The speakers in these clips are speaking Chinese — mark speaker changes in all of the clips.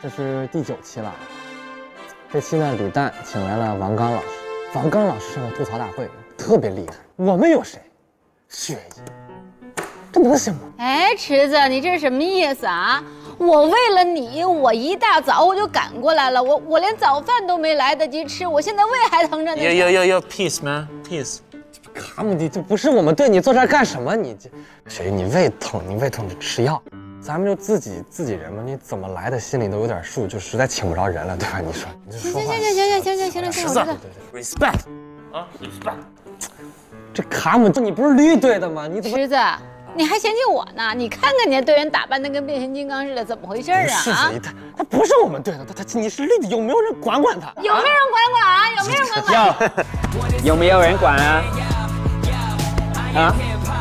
Speaker 1: 这是第9期了。这期呢，李诞请来了王刚老师。王刚老师上过吐槽大会，特别厉害。我们有谁？雪姨，这能行吗？
Speaker 2: 哎，池子，你这是什么意思啊？我为了你，我一大早我就赶过来了，我连早饭都没来得及吃，我现在胃还疼着呢。
Speaker 3: peace man peace。
Speaker 1: 卡姆迪，这不是我们队，你坐这儿干什么？你这雪姨，你胃疼就吃药。咱们就自己人嘛，你怎么来的心里都有点数，就实在请不着人了，对吧？你说，你就说话。
Speaker 2: 行了，我知道。
Speaker 3: respect 啊 respect。
Speaker 1: 这卡姆，你不是绿队的吗？你怎么？
Speaker 2: 池子，你还嫌弃我呢？你看看你的队员打扮的跟变形金刚似的，怎么回事啊？
Speaker 1: 是雪姨，他不是我们队的，你是绿的，有没有人管他？
Speaker 2: 有没有人管啊？有没有人管？
Speaker 4: 有没有人管啊？啊？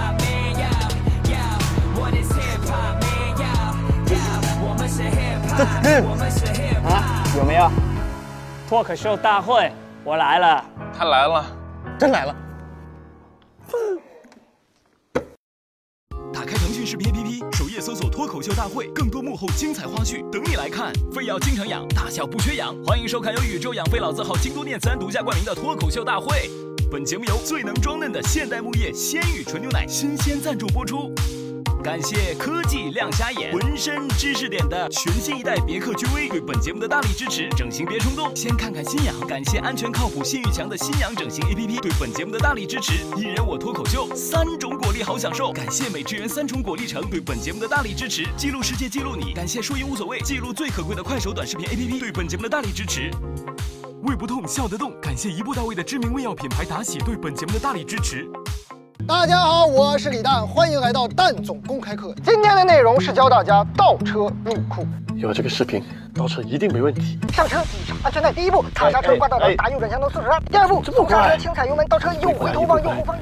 Speaker 4: 啊？有没有？脱口秀大会，我来了。
Speaker 3: 他来了，
Speaker 1: 真来了。
Speaker 5: 打开腾讯视频 APP， 首页搜索脱口秀大会，更多幕后精彩花絮等你来看。非要经常养，大笑不缺氧。欢迎收看由宇宙养飞老字号京都念慈庵独家冠名的脱口秀大会。本节目由最能装嫩的现代木业鲜芋纯牛奶新鲜赞助播出。感谢科技亮瞎眼、浑身知识点的全新一代别克君威对本节目的大力支持。整形别冲动，先看看新阳。感谢安全靠谱、信誉强的新阳整形 APP 对本节目的大力支持。一人我脱口秀，3种果粒好享受。感谢美汁源3重果粒橙对本节目的大力支持。记录世界，记录你。感谢输赢无所谓，记录最可贵的快手短视频 APP 对本节目的大力支持。胃不痛笑得动，感谢一步到位的知名胃药品牌达喜对本节目的大力支持。
Speaker 6: 大家好，我是李诞，欢迎来到蛋总公开课。今天的内容是教大家倒车入库。
Speaker 7: 有了这个视频，倒车一定没问题。
Speaker 6: 上车系上安全带，第一步，踩刹车挂倒档，打右转向灯40转。第二步，松刹车，轻踩油门，倒车右回头往右后方。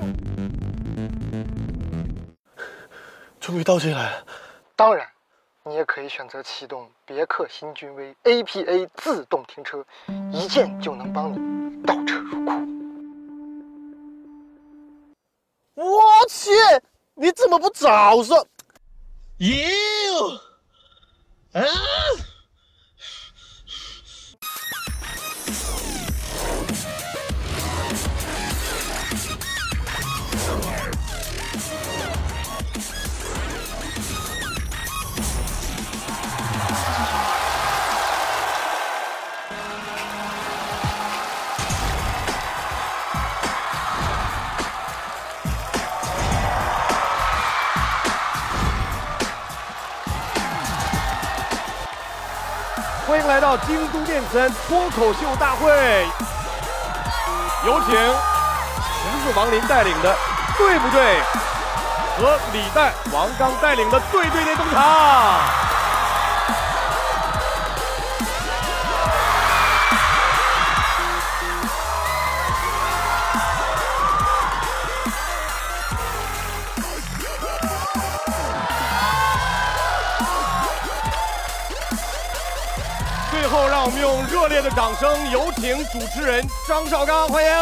Speaker 7: 终于倒进来了。
Speaker 6: 当然，你也可以选择启动别克新君威 APA 自动停车，一键就能帮你倒车入库。
Speaker 7: 我去，你怎么不早说？耶！啊！
Speaker 8: 欢迎来到京都念慈庵脱口秀大会，有请池子王林带领的对不对和李诞、王刚带领的对队登场。最后，让我们用热烈的掌声，有请主持人张绍刚，欢迎！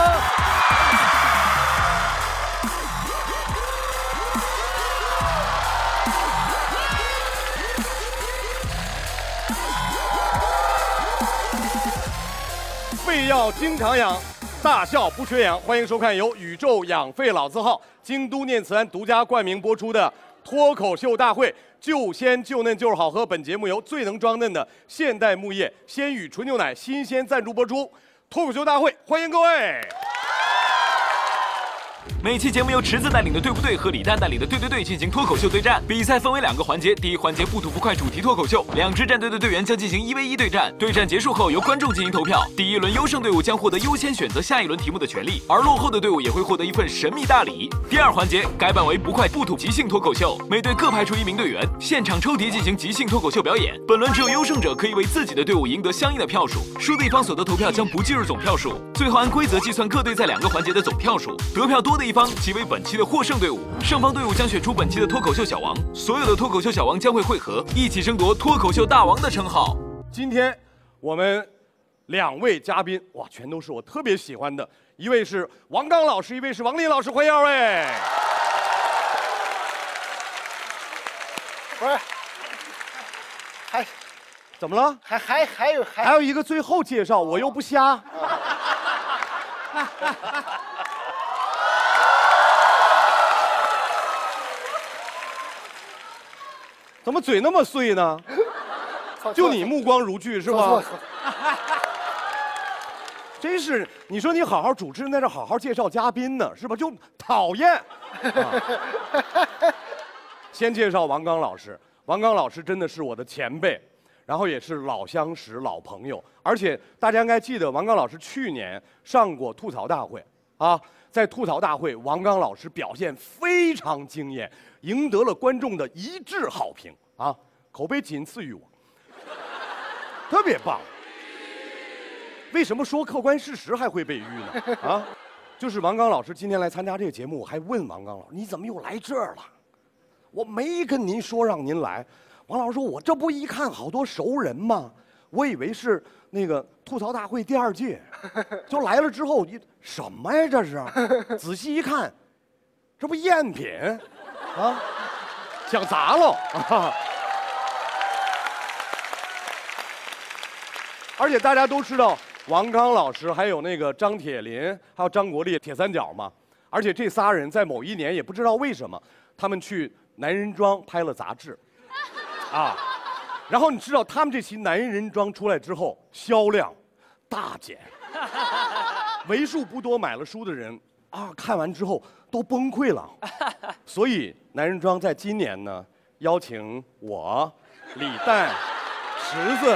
Speaker 8: 肺要经常养，大笑不缺氧。欢迎收看由宇宙养肺老字号京都念慈庵独家冠名播出的脱口秀大会。就鲜就嫩就是好喝。本节目由最能装嫩的现代木业鲜芋纯牛奶新鲜赞助播出。脱口秀大会，欢迎各位！
Speaker 5: 每期节目由池子带领的对不对和李诞带领的对对对进行脱口秀对战。比赛分为2个环节，第一环节不吐不快主题脱口秀，2支战队的队员将进行1v1对战。对战结束后由观众进行投票，第1轮优胜队伍将获得优先选择下一轮题目的权利，而落后的队伍也会获得一份神秘大礼。第2环节改版为不快不吐即兴脱口秀，每队各派出1名队员，现场抽题进行即兴脱口秀表演。本轮只有优胜者可以为自己的队伍赢得相应的票数，输的一方所得投票将不计入总票数。最后按规则计算各队在2个环节的总票数，得票多的一方即为本期的获胜队伍，胜方队伍将选出本期的脱口秀小王，所有的脱口秀小王将会汇合，一起争夺脱口秀大王的称号。
Speaker 8: 今天我们2位嘉宾，哇，全都是我特别喜欢的，一位是王刚老师，一位是王林老师，欢迎2位。
Speaker 6: 不是，
Speaker 8: 怎么了？还有一个最后介绍，我又不瞎。怎么嘴那么碎呢？就你目光如炬是吧？真是，你说你好好主持人在这好好介绍嘉宾呢，是吧？就讨厌。先介绍王刚老师，王刚老师真的是我的前辈，然后也是老相识、老朋友，而且大家应该记得，王刚老师去年上过吐槽大会啊，在吐槽大会，王刚老师表现非常惊艳，赢得了观众的一致好评啊，口碑仅次于我，特别棒。为什么说客观事实还会被淤呢？啊，就是王刚老师今天来参加这个节目，我还问王刚老师，你怎么又来这儿了？我没跟您说让您来。王老师说，我这不一看好多熟人吗？我以为是那个吐槽大会第2届，就来了之后，什么呀这是？仔细一看，这不赝品啊，想砸了啊！而且大家都知道。王刚老师还有那个张铁林，还有张国立，铁三角嘛。而且这仨人在某一年也不知道为什么，他们去男人装拍了杂志，啊，然后你知道他们这期男人装出来之后销量大减，为数不多买了书的人啊，看完之后都崩溃了。所以男人装在今年呢，邀请我、李诞、池子。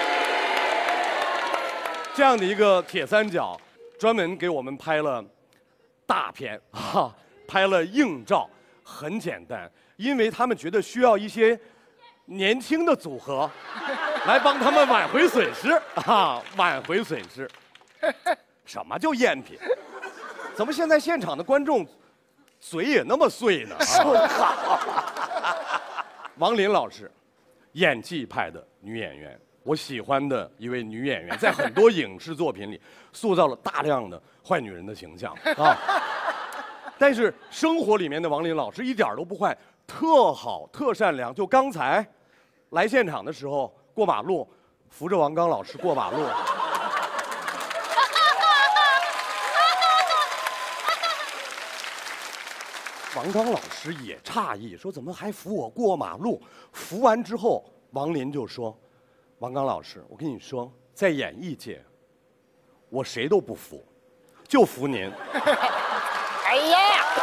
Speaker 8: 这样的一个铁三角，专门给我们拍了大片啊，拍了硬照，很简单，因为他们觉得需要一些年轻的组合，来帮他们挽回损失啊，挽回损失。什么叫赝品？怎么现在现场的观众嘴也那么碎呢？说得好。王林老师，演技派的女演员。我喜欢的一位女演员，在很多影视作品里塑造了大量的坏女人的形象啊。但是生活里面的王林老师一点都不坏，特好，特善良。就刚才来现场的时候，过马路，扶着王刚老师过马路。王刚老师也诧异，说怎么还扶我过马路？扶完之后，王林就说。王刚老师，我跟你说，在演艺界，我谁都不服，就服您。哎呀！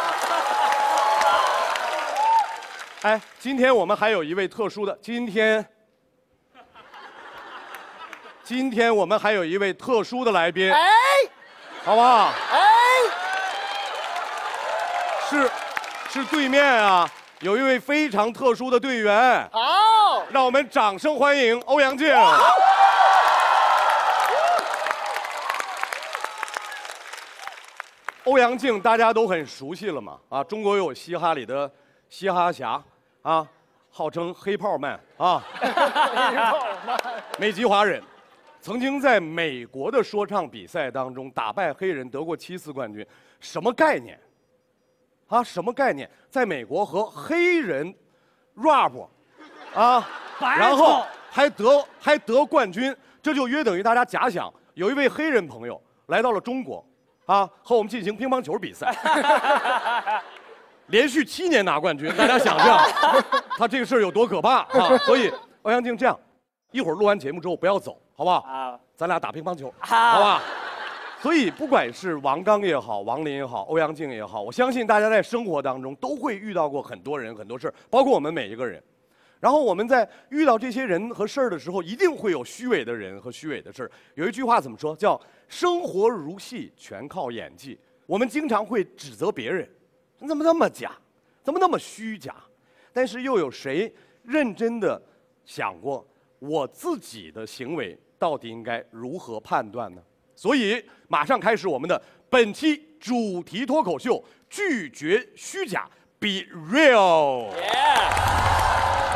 Speaker 8: 哎，今天我们还有一位特殊的，今天我们还有一位特殊的来宾，哎，好不好？哎，是对面啊，有一位非常特殊的队员。好。让我们掌声欢迎欧阳靖。欧阳靖大家都很熟悉了嘛，啊，中国有嘻哈里的嘻哈侠啊，号称黑炮man啊，美籍华人，曾经在美国的说唱比赛当中打败黑人，得过7次冠军，什么概念？啊，什么概念？在美国和黑人 rap。啊，然后还得冠军，这就约等于大家假想有一位黑人朋友来到了中国，啊，和我们进行乒乓球比赛，连续7年拿冠军，大家想象他这个事儿有多可怕啊！所以欧阳靖这样，一会儿录完节目之后不要走，好不好？好，咱俩打乒乓球，好吧？所以不管是王刚也好，王林也好，欧阳靖也好，我相信大家在生活当中都会遇到过很多人很多事儿，包括我们每一个人。然后我们在遇到这些人和事儿的时候，一定会有虚伪的人和虚伪的事儿。有一句话怎么说？叫“生活如戏，全靠演技”。我们经常会指责别人，怎么那么假，怎么那么虚假？但是又有谁认真的想过我自己的行为到底应该如何判断呢？所以马上开始我们的本期主题脱口秀，拒绝虚假 ，Be Real。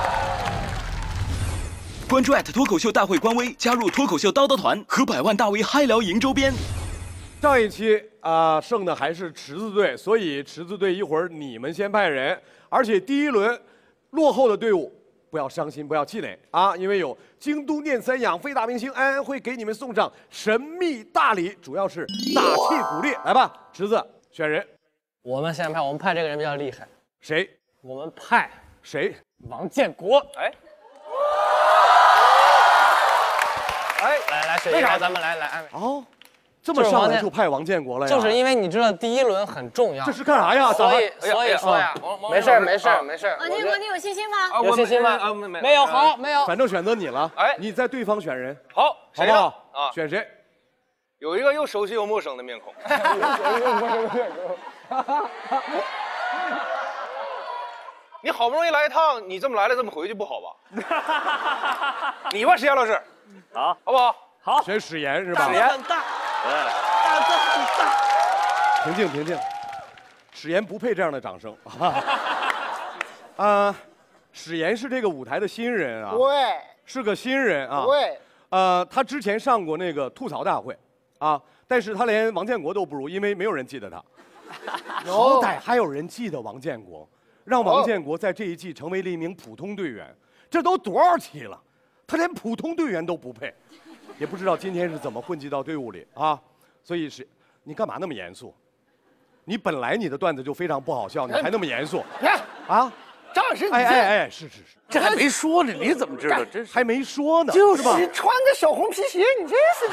Speaker 5: 关注脱口秀大会官微，加入脱口秀叨叨团，和100万大 V 嗨聊赢周边。
Speaker 8: 上一期胜的还是池子队，所以池子队一会儿你们先派人，而且第一轮落后的队伍不要伤心，不要气馁啊！因为有京都念慈庵养肺大明星安安会给你们送上神秘大礼，主要是大气鼓励。来吧，池子选人。
Speaker 1: 我们先派，我们派这个人比较厉害。
Speaker 8: 谁？
Speaker 1: 我们派
Speaker 8: 谁？
Speaker 1: 王建国。哎，来，雪姨，咱们来安慰。
Speaker 8: 哦，这么上来就派王建国了呀？
Speaker 1: 就是因为你知道第一轮很重要。
Speaker 8: 这是干啥呀？
Speaker 1: 所以说呀，没事。
Speaker 2: 王建国，你有信心吗？
Speaker 1: 有信心吗？没有，好，没有。
Speaker 8: 反正选择你了。
Speaker 9: 哎，
Speaker 8: 你在对方选人。
Speaker 9: 好，
Speaker 8: 好不好？
Speaker 9: 啊，
Speaker 8: 选谁？
Speaker 9: 有一个又熟悉又陌生的面孔。你好不容易来一趟，你这么来了这么回去不好吧？你吧，石岩老师，
Speaker 4: 好
Speaker 9: 不好？
Speaker 8: 好，选史岩是吧？
Speaker 1: 史岩很大，大字很大。
Speaker 8: 平静，史岩不配这样的掌声。史岩是这个舞台的新人啊，
Speaker 6: 对，
Speaker 8: 是个新人啊。
Speaker 6: 对，
Speaker 8: 他之前上过那个吐槽大会，啊，但是他连王建国都不如，因为没有人记得他。好歹还有人记得王建国，让王建国在这一季成为了一名普通队员，这都多少期了，他连普通队员都不配，也不知道今天是怎么混迹到队伍里啊。所以是，你干嘛那么严肃？你本来你的段子就非常不好笑，你还那么严肃？啊，
Speaker 6: 张老师，
Speaker 8: 哎，是，
Speaker 7: 这还没说呢，你怎么知道？真是
Speaker 8: 还没说呢，
Speaker 6: 就是
Speaker 8: 吧？
Speaker 6: 穿个小红皮鞋，你真是。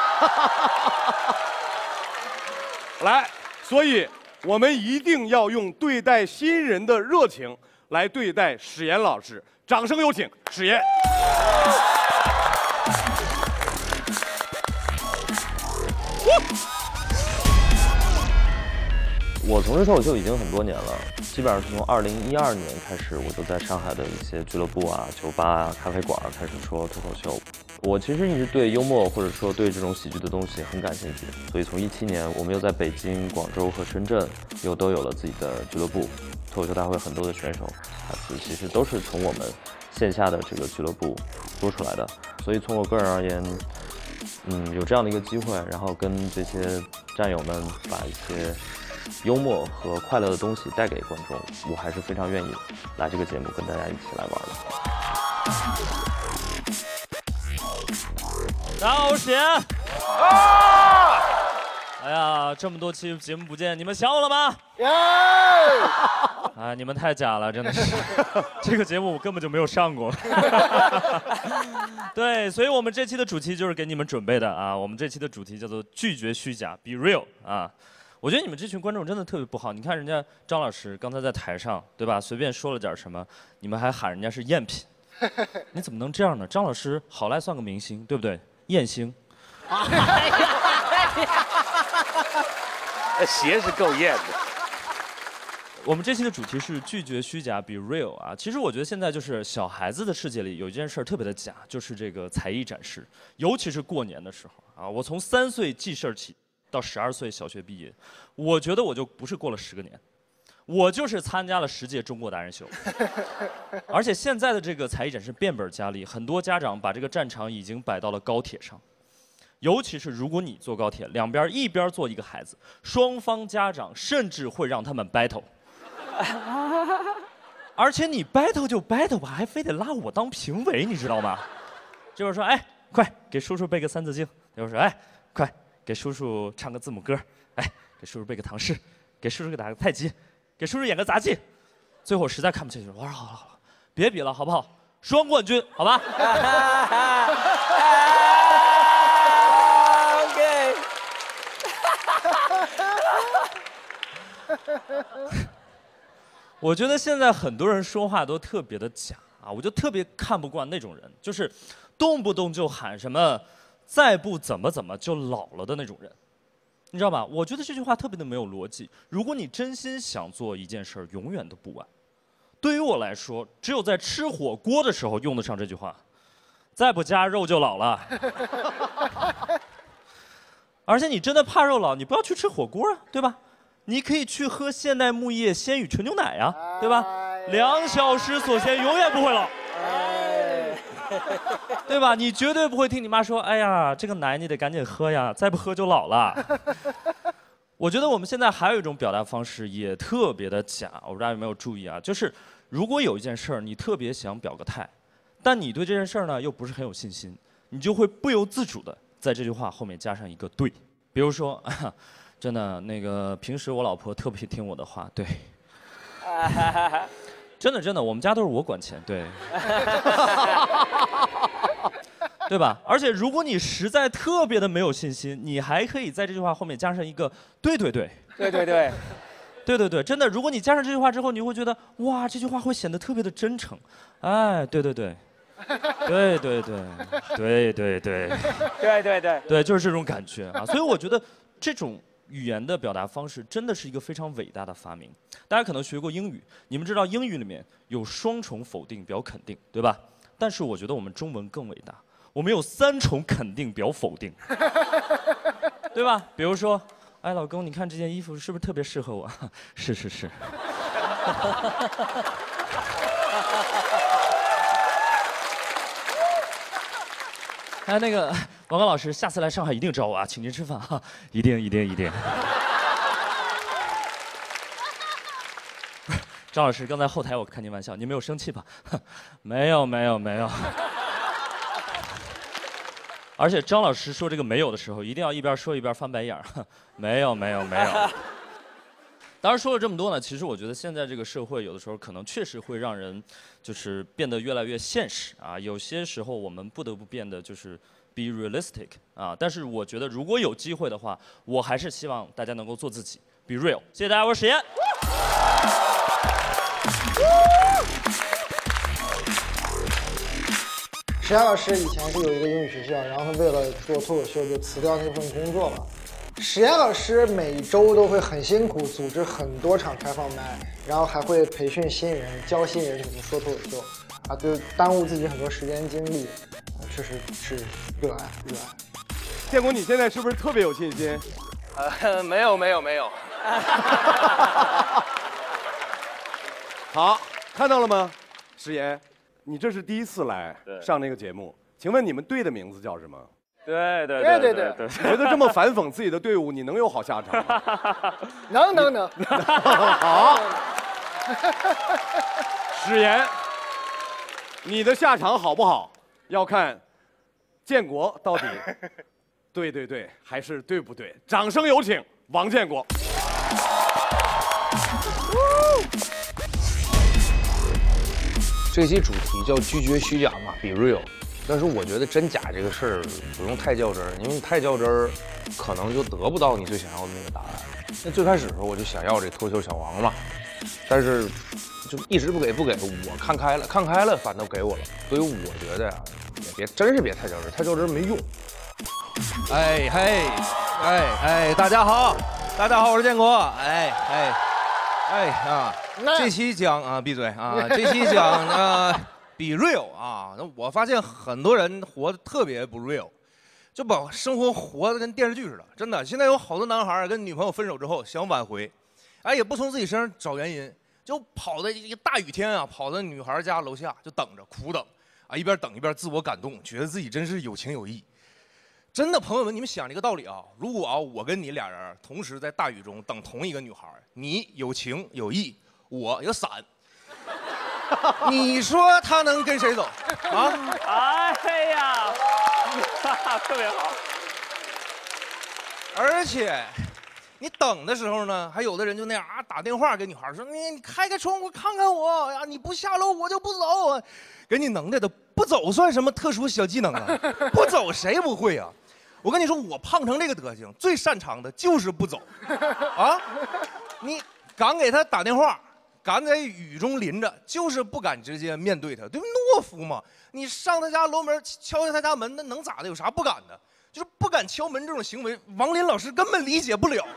Speaker 8: 来，所以我们一定要用对待新人的热情来对待史岩老师。掌声有请史岩。
Speaker 10: 我从事脱口秀已经很多年了，基本上是从2012年开始，我就在上海的一些俱乐部啊、酒吧啊、咖啡馆开始说脱口秀。我其实一直对幽默或者说对这种喜剧的东西很感兴趣，所以从17年，我们又在北京、广州和深圳都有了自己的俱乐部。脱口秀大会很多的选手台词其实都是从我们线下的这个俱乐部说出来的，所以从我个人而言，有这样的一个机会，然后跟这些战友们把一些幽默和快乐的东西带给观众，我还是非常愿意来这个节目跟大家一起来玩的。
Speaker 11: 大史岩啊！哎呀，这么多期节目不见，你们想我了吗？哎，你们太假了，真的是。这个节目我根本就没有上过。对，所以我们这期的主题就是给你们准备的啊。我们这期的主题叫做拒绝虚假 ，Be Real 啊。我觉得你们这群观众真的特别不好。你看人家张老师刚才在台上，对吧？随便说了点什么，你们还喊人家是赝品。你怎么能这样呢？张老师好赖算个明星，对不对？艳星。
Speaker 7: 鞋是够艳的。
Speaker 11: 我们这期的主题是拒绝虚假 ，Be Real 啊。其实我觉得现在就是小孩子的世界里有一件事特别的假，就是这个才艺展示，尤其是过年的时候啊。我从3岁记事儿起到12岁小学毕业，我觉得我就不是过了10个年，我就是参加了10届中国达人秀。而且现在的这个才艺展示变本加厉，很多家长把这个战场已经摆到了高铁上。尤其是如果你坐高铁，两边一边坐一个孩子，双方家长甚至会让他们 battle。而且你 battle 就 battle 吧，还非得拉我当评委，你知道吗？这会儿说，哎，快给叔叔背个3字经；那会儿说，哎，快给叔叔唱个字母歌；哎，给叔叔背个唐诗；给叔叔打个太极；给叔叔演个杂技。最后实在看不下去了，我说好了，别比了，好不好？双冠军，好吧？我觉得现在很多人说话都特别的假啊，我就特别看不惯那种人，就是动不动就喊什么再不怎么就老了的那种人，你知道吧？我觉得这句话特别的没有逻辑。如果你真心想做一件事儿，永远都不晚。对于我来说，只有在吃火锅的时候用得上这句话，再不加肉就老了。而且你真的怕肉老，你不要去吃火锅啊，对吧？你可以去喝现代牧业鲜语纯牛奶呀，对吧？2小时锁鲜，永远不会老，对吧？你绝对不会听你妈说，哎呀，这个奶你得赶紧喝呀，再不喝就老了。 我觉得我们现在还有一种表达方式也特别的假，我不知道大家有没有注意啊？就是如果有一件事儿你特别想表个态，但你对这件事儿呢又不是很有信心，你就会不由自主的在这句话后面加上一个对。比如说，真的那个平时我老婆特别听我的话，对。真的，我们家都是我管钱，对。对吧？而且如果你实在特别的没有信心，你还可以在这句话后面加上一个对，真的，如果你加上这句话之后，你会觉得哇，这句话会显得特别的真诚，哎，对，就是这种感觉啊。所以我觉得这种语言的表达方式真的是一个非常伟大的发明。大家可能学过英语，你们知道英语里面有双重否定表肯定，对吧？但是我觉得我们中文更伟大。我们有3重肯定表否定，对吧？比如说，哎，老公，你看这件衣服是不是特别适合我？是。哎，那个王刚老师，下次来上海一定找我啊，请您吃饭哈，一定。张老师，刚才后台我开您玩笑，您没有生气吧？没有。而且张老师说这个没有的时候，一定要一边说一边翻白眼儿。没有。当然说了这么多呢，其实我觉得现在这个社会有的时候可能确实会让人就是变得越来越现实啊。有些时候我们不得不变得就是 be realistic 啊。但是我觉得如果有机会的话，我还是希望大家能够做自己 ，be real。谢谢大家，我是史岩。
Speaker 6: 石岩老师以前是有一个英语学校，然后他为了做脱口秀就辞掉那份工作了。石岩老师每周都会很辛苦，组织很多场开放麦，然后还会培训新人，教新人怎么说脱口秀，啊，就耽误自己很多时间精力，确实是热爱。
Speaker 8: 建国，你现在是不是特别有信心？
Speaker 9: 没有。
Speaker 8: 好，看到了吗？石岩，你这是第一次来上那个节目，请问你们队的名字叫什么？
Speaker 4: 对。
Speaker 8: 你觉得这么反讽自己的队伍，你能有好下场吗？
Speaker 6: 能。
Speaker 8: 好，史岩，你的下场好不好，要看建国到底对还是对不对。掌声有请王建国。
Speaker 12: 这期主题叫拒绝虚假嘛 ，be real。但是我觉得真假这个事儿不用太较真儿，因为你太较真儿，可能就得不到你最想要的那个答案。那最开始的时候我就想要这脱口秀小王嘛，但是就一直不给。我看开了，反倒给我了。所以我觉得呀，也真是别太较真儿，太较真儿没用。
Speaker 13: 大家好，我是建国。这期讲啊，闭嘴啊！这期讲be real 啊。那我发现很多人活得特别不 real， 就把生活活得跟电视剧似的。真的，现在有好多男孩跟女朋友分手之后想挽回，也不从自己身上找原因，就跑到一个大雨天啊，跑到女孩家楼下就等着，苦等啊，一边等一边自我感动，觉得自己真是有情有义。真的，朋友们，你们想这个道理啊！如果我跟你俩人同时在大雨中等同一个女孩，你有情有义，我有伞，你说他能跟谁走啊？
Speaker 4: 哎呀，特别好。
Speaker 13: 而且，你等的时候呢，还有的人就那样打电话给女孩说：“你开开窗户看看我呀，你不下楼我就不走。”给你能耐的，不走算什么特殊小技能啊？不走谁不会啊？我跟你说，我胖成这个德行，最擅长的就是不走啊！你敢给他打电话，敢在雨中淋着，就是不敢直接面对他，对，懦夫嘛！你上他家楼门，敲下他家门，那能咋的？有啥不敢的？就是不敢敲门这种行为，王林老师根本理解不了。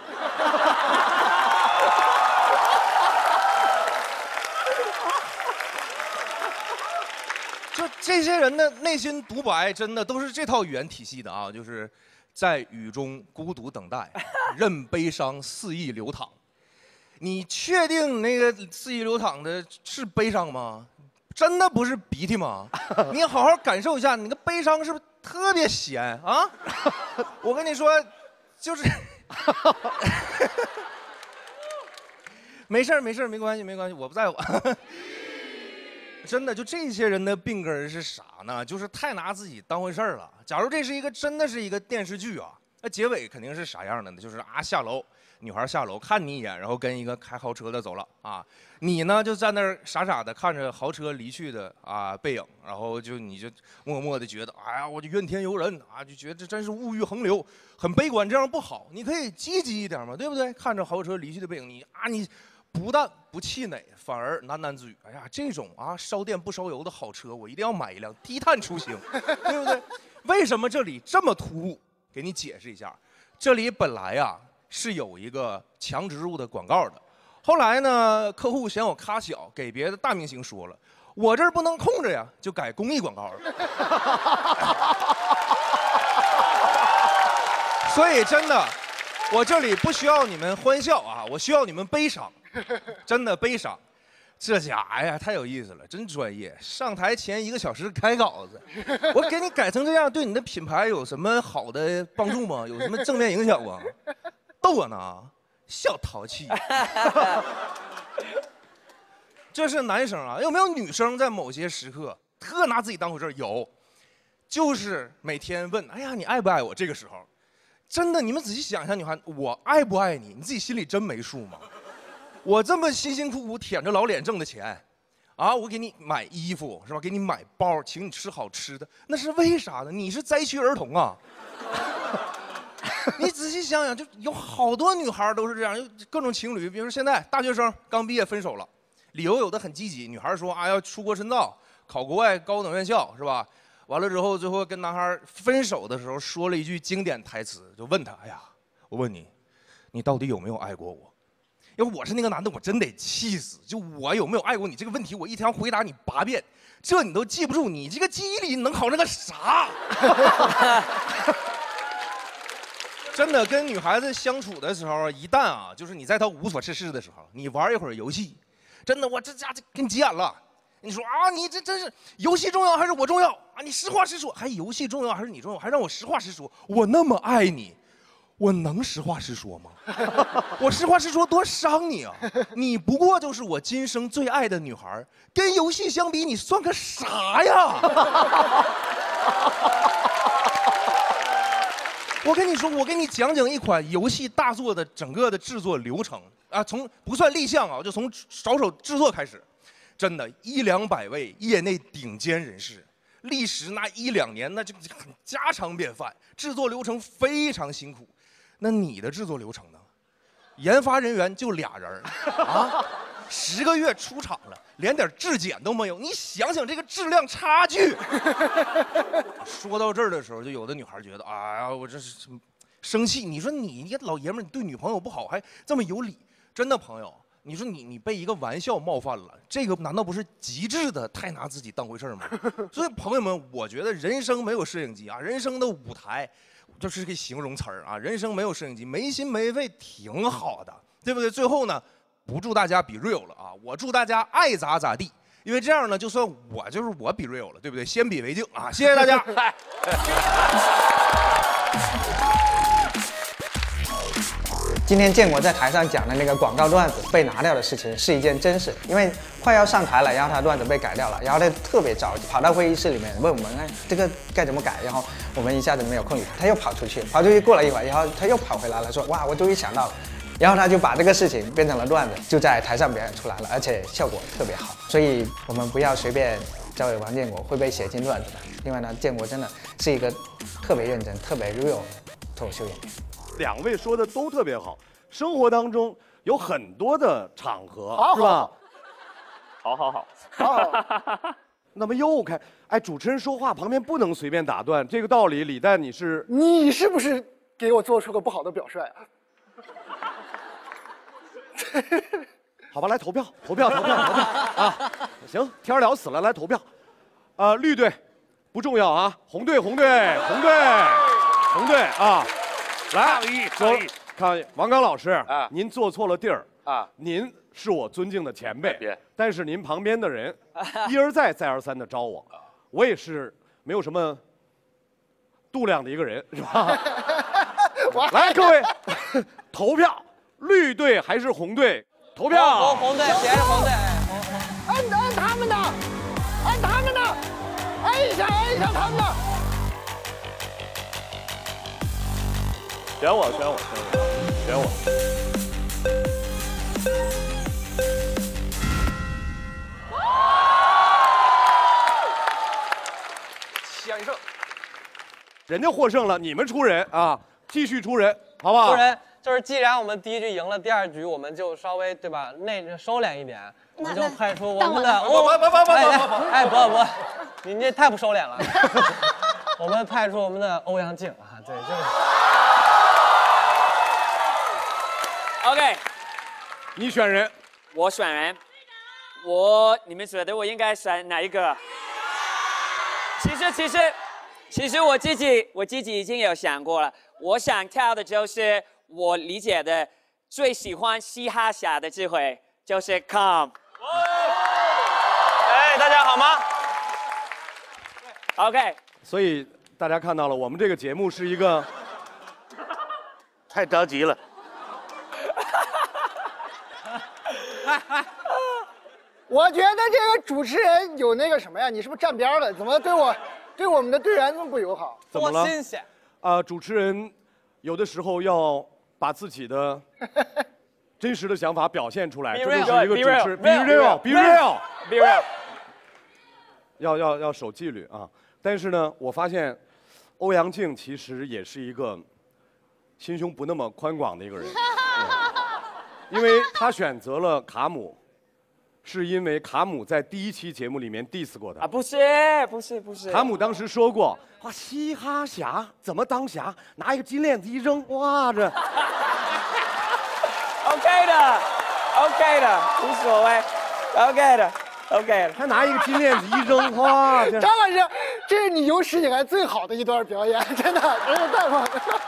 Speaker 13: 就这些人的内心独白，真的都是这套语言体系的啊！就是在雨中孤独等待，任悲伤肆意流淌。你确定那个肆意流淌的是悲伤吗？真的不是鼻涕吗？你好好感受一下，你的悲伤是不是特别咸啊？我跟你说，就是没事儿，没事儿，没关系，没关系，我不在乎。真的，就这些人的病根是啥呢？就是太拿自己当回事儿了。假如这是一个真的是一个电视剧啊，那结尾肯定是啥样的呢？就是啊，下楼，女孩下楼看你一眼，然后跟一个开豪车的走了啊，你呢就在那儿傻傻的看着豪车离去的啊背影，然后你就默默的觉得，哎呀，我就怨天尤人啊，就觉得这真是物欲横流，很悲观，这样不好。你可以积极一点嘛，对不对？看着豪车离去的背影，你不但不气馁，反而喃喃自语：“哎呀，这种啊烧电不烧油的好车，我一定要买一辆，低碳出行，对不对？”为什么这里这么突兀？给你解释一下，这里本来呀是有一个强植入的广告的，后来呢，客户嫌我咖小，给别的大明星说了，我这儿不能空着呀，就改公益广告了。所以真的，我这里不需要你们欢笑啊，我需要你们悲伤。真的悲伤，这家哎呀太有意思了，真专业。上台前1个小时改稿子，我给你改成这样，对你的品牌有什么好的帮助吗？有什么正面影响吗？逗我呢，小淘气。这是男生啊，有没有女生在某些时刻特拿自己当回事？有，就是每天问，哎呀你爱不爱我？这个时候，真的你们仔细想一下，女孩，我爱不爱你？你自己心里真没数吗？我这么辛辛苦苦舔着老脸挣的钱，啊，我给你买衣服是吧？给你买包，请你吃好吃的，那是为啥呢？你是灾区儿童啊！你仔细想想，就有好多女孩都是这样，有各种情侣，比如说现在大学生刚毕业分手了，理由有的很积极，女孩说啊要出国深造，考国外高等院校是吧？完了之后最后跟男孩分手的时候说了一句经典台词，就问他，哎呀，我问你，你到底有没有爱过我？要我是那个男的，我真得气死！就我有没有爱过你这个问题，我一天回答你8遍，这你都记不住，你这个记忆力能考那个啥？真的，跟女孩子相处的时候，一旦啊，就是你在她无所事事的时候，你玩一会儿游戏，真的，我这家就给你急眼了。你说啊，你这真是游戏重要还是我重要啊？你实话实说，还游戏重要还是你重要？还让我实话实说，我那么爱你。我能实话实说吗？我实话实说多伤你啊！你不过就是我今生最爱的女孩，跟游戏相比，你算个啥呀？我跟你说，我给你讲讲一款游戏大作的整个的制作流程啊，从不算立项啊，就从着手制作开始，真的100-200位业内顶尖人士。历时那1-2年，那就很家常便饭，制作流程非常辛苦。那你的制作流程呢？研发人员就2人啊，10个月出厂了，连点质检都没有。你想想这个质量差距。说到这儿的时候，就有的女孩觉得，哎呀，我这是生气。你说你老爷们儿，你对女朋友不好，还这么有理？真的朋友，你说你被一个玩笑冒犯了，这个难道不是极致的太拿自己当回事吗？所以朋友们，我觉得人生没有摄影机啊，人生的舞台。这是个形容词儿啊，人生没有摄影机，没心没肺挺好的，对不对？最后呢，不祝大家比 real 了啊，我祝大家爱咋咋地，因为这样呢，就算我比 real 了，对不对？先比为敬啊，谢谢大家。
Speaker 14: 今天建国在台上讲的那个广告段子被拿掉的事情是一件真事，因为快要上台了，然后他段子被改掉了，然后他特别着急，跑到会议室里面问我们，哎，这个该怎么改？然后我们一下子没有空理他，他又跑出去过了一会儿，然后他又跑回来了，说哇，我终于想到了，然后他就把这个事情变成了段子，就在台上表演出来了，而且效果特别好，所以我们不要随便交给王建国，会被写进段子的。另外呢，建国真的是一个特别认真、特别 real 的脱口秀演员。
Speaker 8: 2位说的都特别好，生活当中有很多的场合，是吧？
Speaker 7: 好。
Speaker 8: 那么又开，哎，主持人说话旁边不能随便打断，这个道理，李诞你是
Speaker 6: 不是给我做出个不好的表率啊？
Speaker 8: 好吧，来投票啊！行，天聊死了，来投票。绿队不重要啊，红队啊！来，抗议！王刚老师啊，您坐错了地儿啊！您是我尊敬的前辈，但是您旁边的人一而再再而三的招我，我也是没有什么度量的一个人，是吧？来，各位。 投票，绿队还是红队？投票。
Speaker 14: 红队，别是红队。
Speaker 6: 按他们的，按他们的，按一下他们的。
Speaker 7: 选我。
Speaker 8: 险胜，人家获胜了，你们出人啊，继续出人，好不好？
Speaker 1: 出人就是，既然我们第一局赢了，第二局我们就稍微对吧，收敛一点，我们就派出我们的不，你这太不收敛了。我们派出我们的欧阳靖啊，对，就是。
Speaker 4: OK，
Speaker 8: 你选人，
Speaker 4: 我选人，你们觉得我应该选哪一个？其实我自己已经有想过了，我想跳的就是我理解的最喜欢嘻哈侠的智慧，就是 Come。
Speaker 3: 哎，大家好吗
Speaker 4: ？OK。
Speaker 8: 所以大家看到了，我们这个节目是一个
Speaker 3: 太着急了。
Speaker 6: 我觉得这个主持人有那个什么呀？你是不是站边了？怎么对我们的队员这么不友好？
Speaker 8: 怎么了？
Speaker 6: 多新鲜！
Speaker 8: 主持人有的时候要把自己的真实的想法表现出来，这就是一个主持 ，be real， 要守纪律啊！但是呢，我发现欧阳靖其实也是一个心胸不那么宽广的一个人，因为他选择了卡姆。是因为卡姆在第一期节目里面 diss 过他
Speaker 4: 啊，不是。
Speaker 8: 卡姆当时说过，哇，嘻哈侠怎么当侠？拿一个金链子一扔，哇，这
Speaker 4: OK 的，无所谓 ，OK 的，
Speaker 8: 他拿一个金链子一扔，哇，
Speaker 6: 张老师，这是你有史以来最好的一段表演，真的太棒了。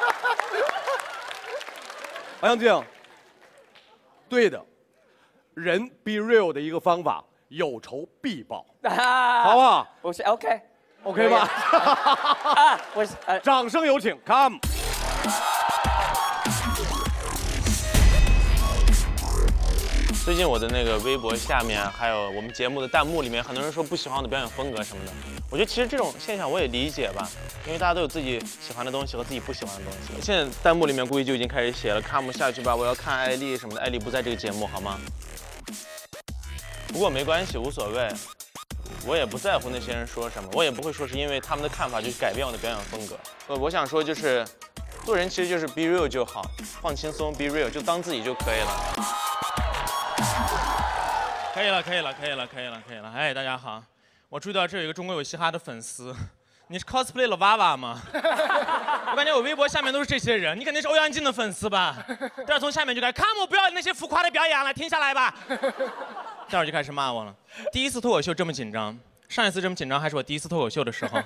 Speaker 8: 欧阳靖，对的。人 be real 的一个方法，有仇必报，好不好？
Speaker 4: 不是 OK
Speaker 8: 吧？
Speaker 4: 不是，
Speaker 8: 掌声有请 ，Come。
Speaker 3: 最近我的那个微博下面，还有我们节目的弹幕里面，很多人说不喜欢我的表演风格什么的。我觉得其实这种现象我也理解吧，因为大家都有自己喜欢的东西和自己不喜欢的东西。现在弹幕里面估计就已经开始写了 ，Come 下去吧，我要看艾丽什么的，艾丽不在这个节目好吗？不过没关系，无所谓，我也不在乎那些人说什么，我也不会说是因为他们的看法就改变我的表演风格。我想说就是，做人其实就是 be real 就好，放轻松 be real 就当自己就可以了。
Speaker 11: 可以了。哎，大家好，我注意到这有一个中国有嘻哈的粉丝，你是 cosplay 了娃娃吗？我感觉我微博下面都是这些人，你肯定是欧阳靖的粉丝吧？这从下面就开始 ，Come 不要那些浮夸的表演了，停下来吧。待会儿就开始骂我了。第一次脱口秀这么紧张，上一次这么紧张还是我第一次脱口秀的时候。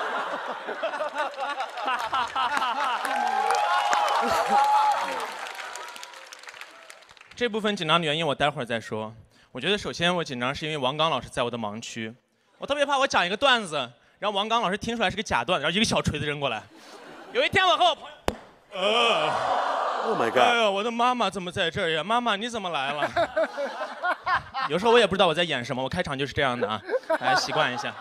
Speaker 11: 这部分紧张的原因我待会儿再说。我觉得首先我紧张是因为王刚老师在我的盲区，我特别怕我讲一个段子，然后王刚老师听出来是个假段，然后一个小锤子扔过来。有一天我和我朋友
Speaker 3: ，Oh my god！
Speaker 11: 哎呀，我的妈妈怎么在这儿呀？妈妈你怎么来了？有时候我也不知道我在演什么，我开场就是这样的啊，大家习惯一下。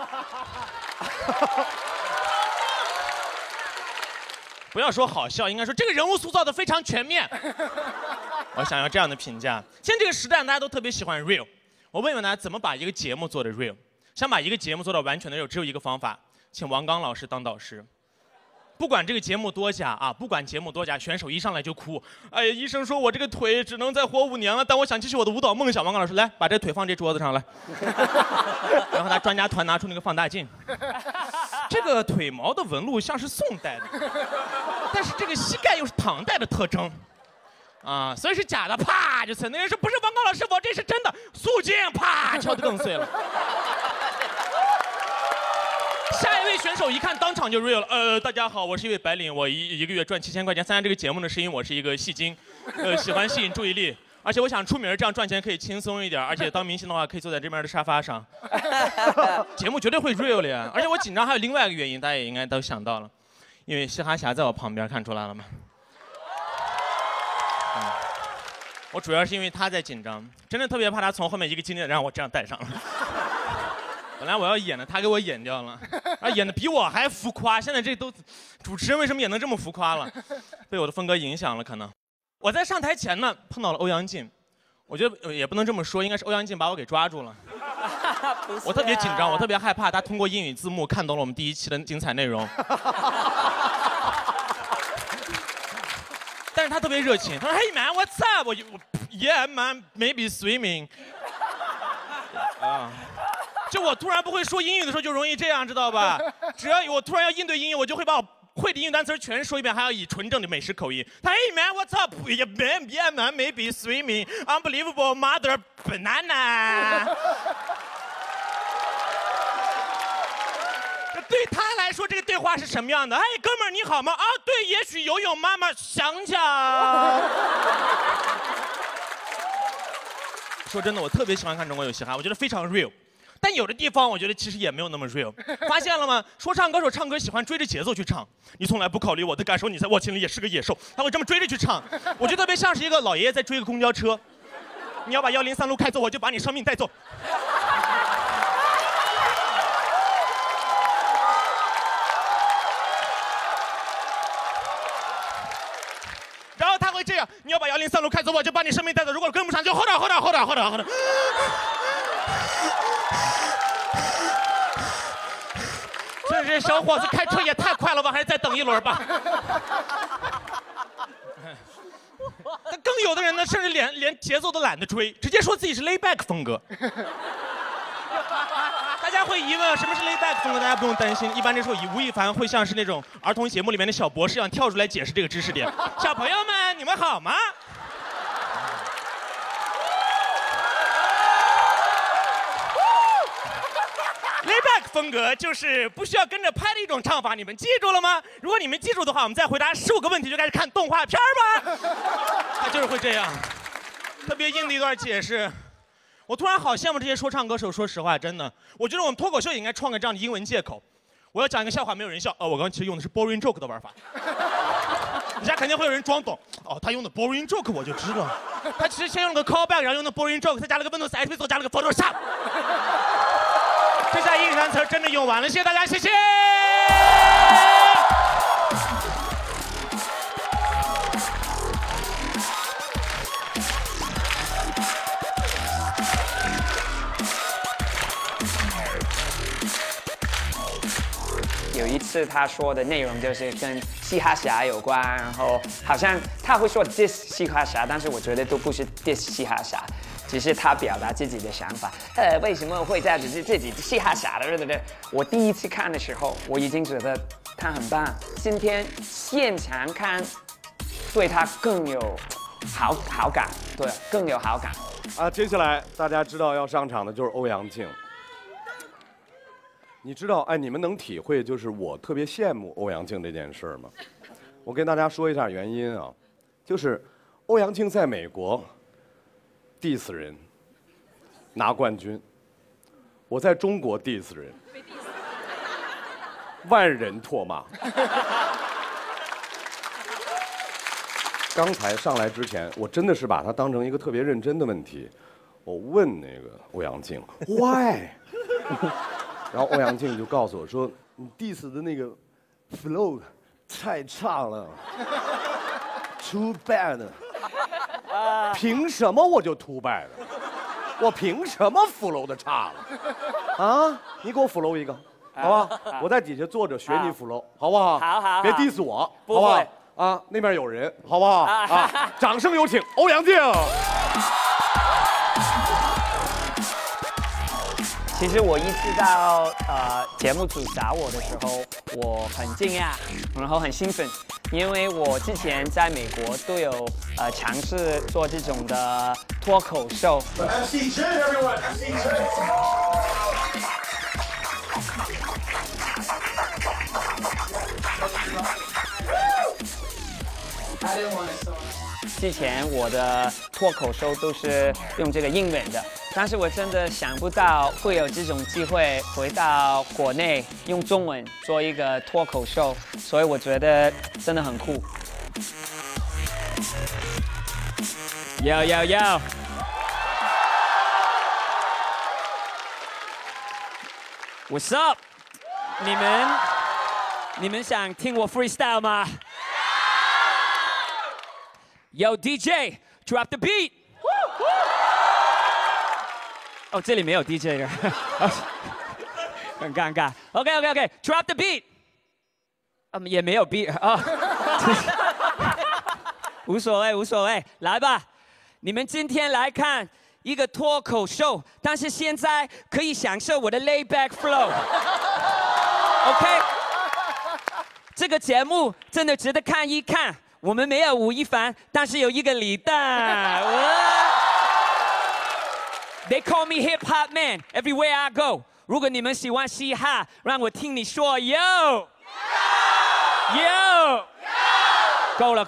Speaker 11: 不要说好笑，应该说这个人物塑造的非常全面。我想要这样的评价。现在这个时代大家都特别喜欢 real， 我问问大家怎么把一个节目做的 real？ 想把一个节目做到完全的 real， 只有一个方法，请王刚老师当导师。不管这个节目多假啊，不管节目多假，选手一上来就哭，哎呀，医生说我这个腿只能再活5年了，但我想继续我的舞蹈梦想。王刚老师，来把这腿放这桌子上来，然后他专家团拿出那个放大镜，这个腿毛的纹路像是宋代的，但是这个膝盖又是唐代的特征，啊，所以是假的，啪就碎。那人说不是王刚老师，我这是真的，塑镜啪敲得更碎了。下一位选手一看当场就 real 了，大家好，我是一位白领，我一个月赚7000块钱参加这个节目呢，是因为我是一个戏精，喜欢吸引注意力，而且我想出名，这样赚钱可以轻松一点，而且当明星的话可以坐在这边的沙发上，节目绝对会 real 的呀。而且我紧张还有另外一个原因，大家也应该都想到了，因为嘻哈侠在我旁边，看出来了吗？
Speaker 3: 我主要是因为他在紧张，真的特别怕他从后面一个经纪人让我这样带上了。本来我要演的，他给我演掉了，啊，演的比我还浮夸。现在这都，主持人为什么也能这么浮夸了？被我的风格影响了，可能。我在上台前呢碰到了欧阳靖，我觉得也不能这么说，应该是欧阳靖把我给抓住了。我特别紧张，我特别害怕他通过英语字幕看懂了我们第1期的精彩内容。但是他特别热情，他说 ：“Hey man, what's up？” 我 Yeah man, maybe swimming。啊，就我突然不会说英语的时候就容易这样，知道吧？只要我突然要应对英语，我就会把我会的英语单词全说一遍，还要以纯正的美式口音。他 Hey man, what's up? Yeah man, yeah man, maybe swimming. Unbelievable mother banana。对他来说，这个对话是什么样的？哎，哥们儿你好吗？啊，对，也许游泳，妈妈想想。说真的，我特别喜欢看中国有嘻哈，我觉得非常 real。但有的地方我觉得其实也没有那么 real。发现了吗？说唱歌手唱歌喜欢追着节奏去唱，你从来不考虑我的感受，你在我心里也是个野兽。他会这么追着去唱，我觉得特别像是一个老爷爷在追个公交车。你要把103路开走，我就把你生命带走。然后他会这样，你要把103路开走，我就把你生命带走。如果跟不上，就后点。这小伙子开车也太快了吧，还是再等一轮吧。更有的人呢，甚至连节奏都懒得追，直接说自己是 layback 风格。大家会疑问什么是 layback 风格？大家不用担心，一般这时候吴亦凡会像是那种儿童节目里面的小博士一样跳出来解释这个知识点。小朋友们，你们好吗？layback 风格就是不需要跟着拍的一种唱法，你们记住了吗？如果你们记住的话，我们再回答15个问题就开始看动画片吧。他就是会这样，特别硬的一段解释。我突然好羡慕这些说唱歌手，说实话，真的，我觉得我们脱口秀也应该创个这样的英文借口。我要讲一个笑话，没有人笑，我刚刚其实用的是 boring joke 的玩法。你家肯定会有人装懂，他用的 boring joke 我就知道，他其实先用了个 callback， 然后用的 boring joke， 再加了个 Windows XP， 加了个 Photoshop。这下英语单词真的用完了，谢谢大家，谢谢。
Speaker 4: 有一次他说的内容就是跟嘻哈侠有关，然后好像他会说 diss 嘻哈侠，但是我觉得都不是 diss 嘻哈侠，只是他表达自己的想法。为什么会这样子？自己嘻哈侠的，对不对？我第一次看的时候，我已经觉得他很棒。今天现场看，对他更有好感，对，更有好感。
Speaker 8: 接下来大家知道要上场的就是欧阳靖。你知道，你们能体会就是我特别羡慕欧阳靖这件事吗？我跟大家说一下原因啊，就是欧阳靖在美国 diss 人拿冠军，我在中国 diss 人万人唾骂。刚才上来之前，我真的是把它当成一个特别认真的问题，我问那个欧阳靖 ，Why？ 然后欧阳靖就告诉我说：“你 diss 的那个 flow 太差了 ，too bad。凭什么我就 too bad？ 我凭什么 flow 的差了？啊，你给我 flow 一个，好吧？我在底下坐着学你 flow， 好不好？
Speaker 4: 好，
Speaker 8: 别 diss 我，好不好？啊，那边有人，好不好？啊，掌声有请欧阳靖。”
Speaker 4: 其实我意识到，节目组找我的时候，我很惊讶，然后很兴奋，因为我之前在美国都有尝试做这种的脱口秀。
Speaker 15: FC Chen, everyone, FC Chen.
Speaker 4: 之前我的脱口秀都是用这个英文的，但是我真的想不到会有这种机会回到国内用中文做一个脱口秀，所以我觉得真的很酷。
Speaker 16: Yo. ，What's up？ 你们想听我 freestyle 吗 ？Yo DJ drop the beat。哦，这里没有 DJ 的，很尴尬。OK drop the beat。也没有 beat 啊。无所谓，来吧，你们今天来看一个脱口秀，但是现在可以享受我的 layback flow。OK， 这个节目真的值得看一看。我们没有吴亦凡，但是有一个李诞。They call me hip hop man everywhere I go。如果你们喜欢嘻哈，让我听你说 yo。够了，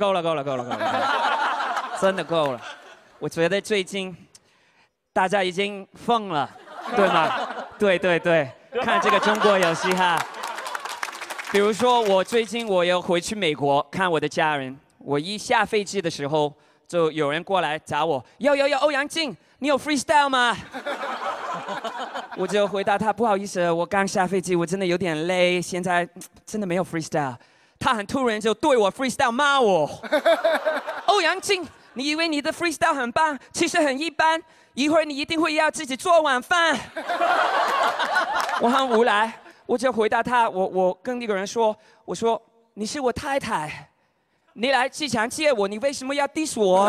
Speaker 16: 真的够了。我觉得最近大家已经疯了，对吗？对，看这个中国有嘻哈。比如说我最近要回去美国看我的家人，我一下飞机的时候就有人过来找我，有欧阳靖，你有 freestyle 吗？我就回答他，不好意思，我刚下飞机，我真的有点累，现在真的没有 freestyle。他很突然就对我 freestyle 骂我，欧阳靖，你以为你的 freestyle 很棒，其实很一般，一会儿你一定会要自己做晚饭。我很无奈，我就回答他，我跟那个人说，我说你是我太太，你来机场接我，你为什么要 diss 我？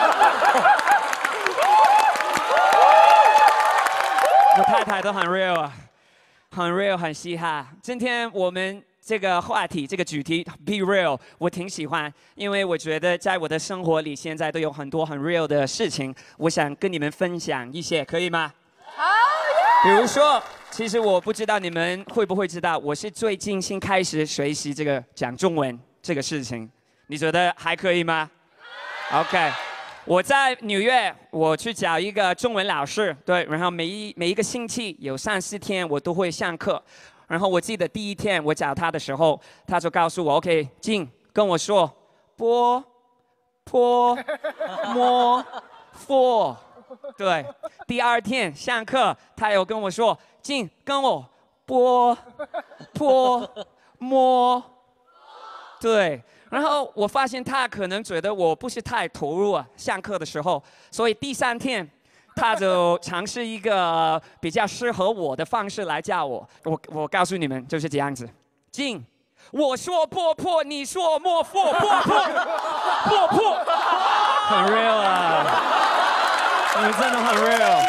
Speaker 16: 我太太都很 real 啊，很 real， 很嘻哈。今天我们这个话题，这个主题 Be Real， 我挺喜欢，因为我觉得在我的生活里现在都有很多很 real 的事情，我想跟你们分享一些，可以吗？好。比如说，其实我不知道你们会不会知道，我是最近新开始学习这个讲中文这个事情，你觉得还可以吗 ？OK。我在纽约，我去找一个中文老师，对，然后每一个星期有3、4天我都会上课。然后我记得第一天我找他的时候，他就告诉我 ，OK， 静跟我说，波，摸，for， 对。第二天上课，他又跟我说，静跟我波，摸，对。然后我发现他可能觉得我不是太投入啊，上课的时候，所以第3天。他就尝试一个比较适合我的方式来叫我。我告诉你们就是这样子。静，我说破，你说莫破，破，很 real 啊，你们真的很 real。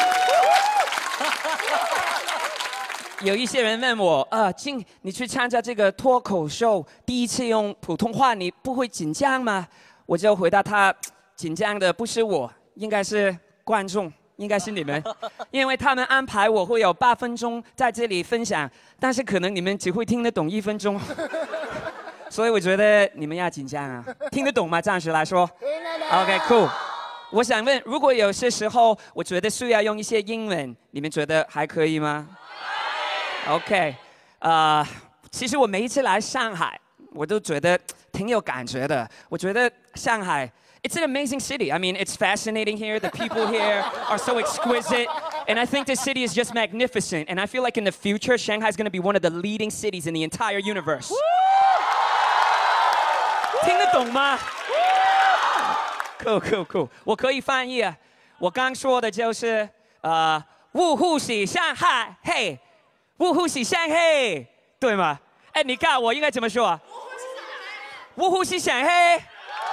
Speaker 16: 有一些人问我，静，你去参加这个脱口秀，第一次用普通话，你不会紧张吗？我就回答他，紧张的不是我，应该是观众。应该是你们，因为他们安排我会有8分钟在这里分享，但是可能你们只会听得懂1分钟，所以我觉得你们要紧张啊，听得懂吗？暂时来说 ，OK cool。我想问，如果有些时候我觉得需要用一些英文，你们觉得还可以吗 ？OK， 其实我每一次来上海，我都觉得挺有感觉的。我觉得上海。It's an amazing city. I mean, it's fascinating here. The people here are so exquisite. And I think this city is just magnificent. And I feel like in the future, Shanghai is going to be one of the leading cities in the entire universe. 听得懂吗 ？Cool. 我可以翻译啊。我刚说的就是呜呼喜上海，嘿，呜呼喜上海，对吗？哎，你看我应该怎么说啊？呜呼喜上海。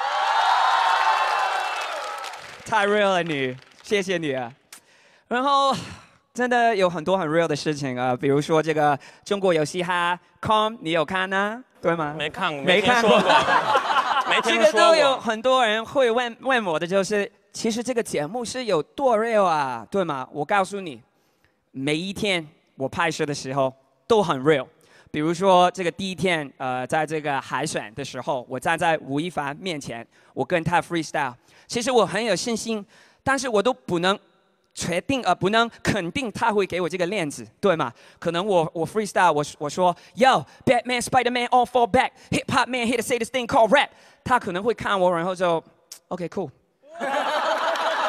Speaker 16: 太 real 了你，谢谢你啊。然后真的有很多很 real 的事情啊，比如说这个中国有嘻哈 com， 你有看呢？对吗？
Speaker 3: 没看过，
Speaker 16: 没看过，
Speaker 3: 没听说过。
Speaker 16: 这个都有很多人会问我的，就是其实这个节目是有多 real 啊，对吗？我告诉你，每一天我拍摄的时候都很 real。比如说这个第一天，在这个海选的时候，我站在吴亦凡面前，我跟他 freestyle。其实我很有信心，但是我都不能确定不能肯定他会给我这个链子，对吗？可能我 freestyle 我说 Yo Batman Spider-Man all fall back Hip Hop Man here to say this thing called rap， 他可能会看我，然后就 OK cool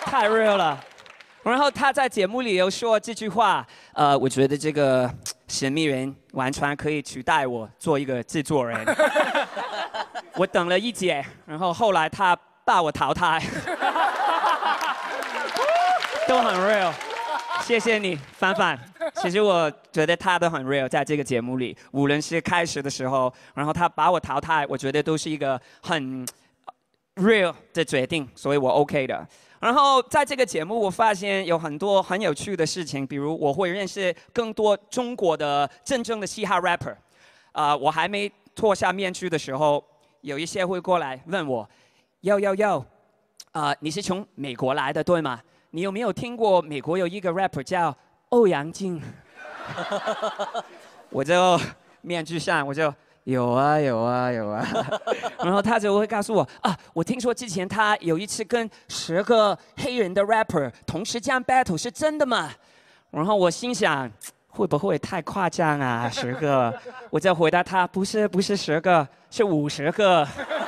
Speaker 16: 太 real 了。然后他在节目里有说这句话，我觉得这个神秘人完全可以取代我做一个制作人。我等了一节，然后后来他把我淘汰，都很 real。谢谢你，凡凡。其实我觉得他都很 real， 在这个节目里，无论是开始的时候，然后他把我淘汰，我觉得都是一个很 real 的决定，所以我 OK 的。然后在这个节目，我发现有很多很有趣的事情，比如我会认识更多中国的真正的嘻哈 rapper。我还没脱下面具的时候，有一些会过来问我，你是从美国来的对吗？你有没有听过美国有一个 rapper 叫欧阳靖？我就面具上我就有啊。然后他就会告诉我我听说之前他有一次跟10个黑人的 rapper 同时这样 battle 是真的吗？然后我心想会不会太夸张啊，10个？我就回答他不是10个，是50个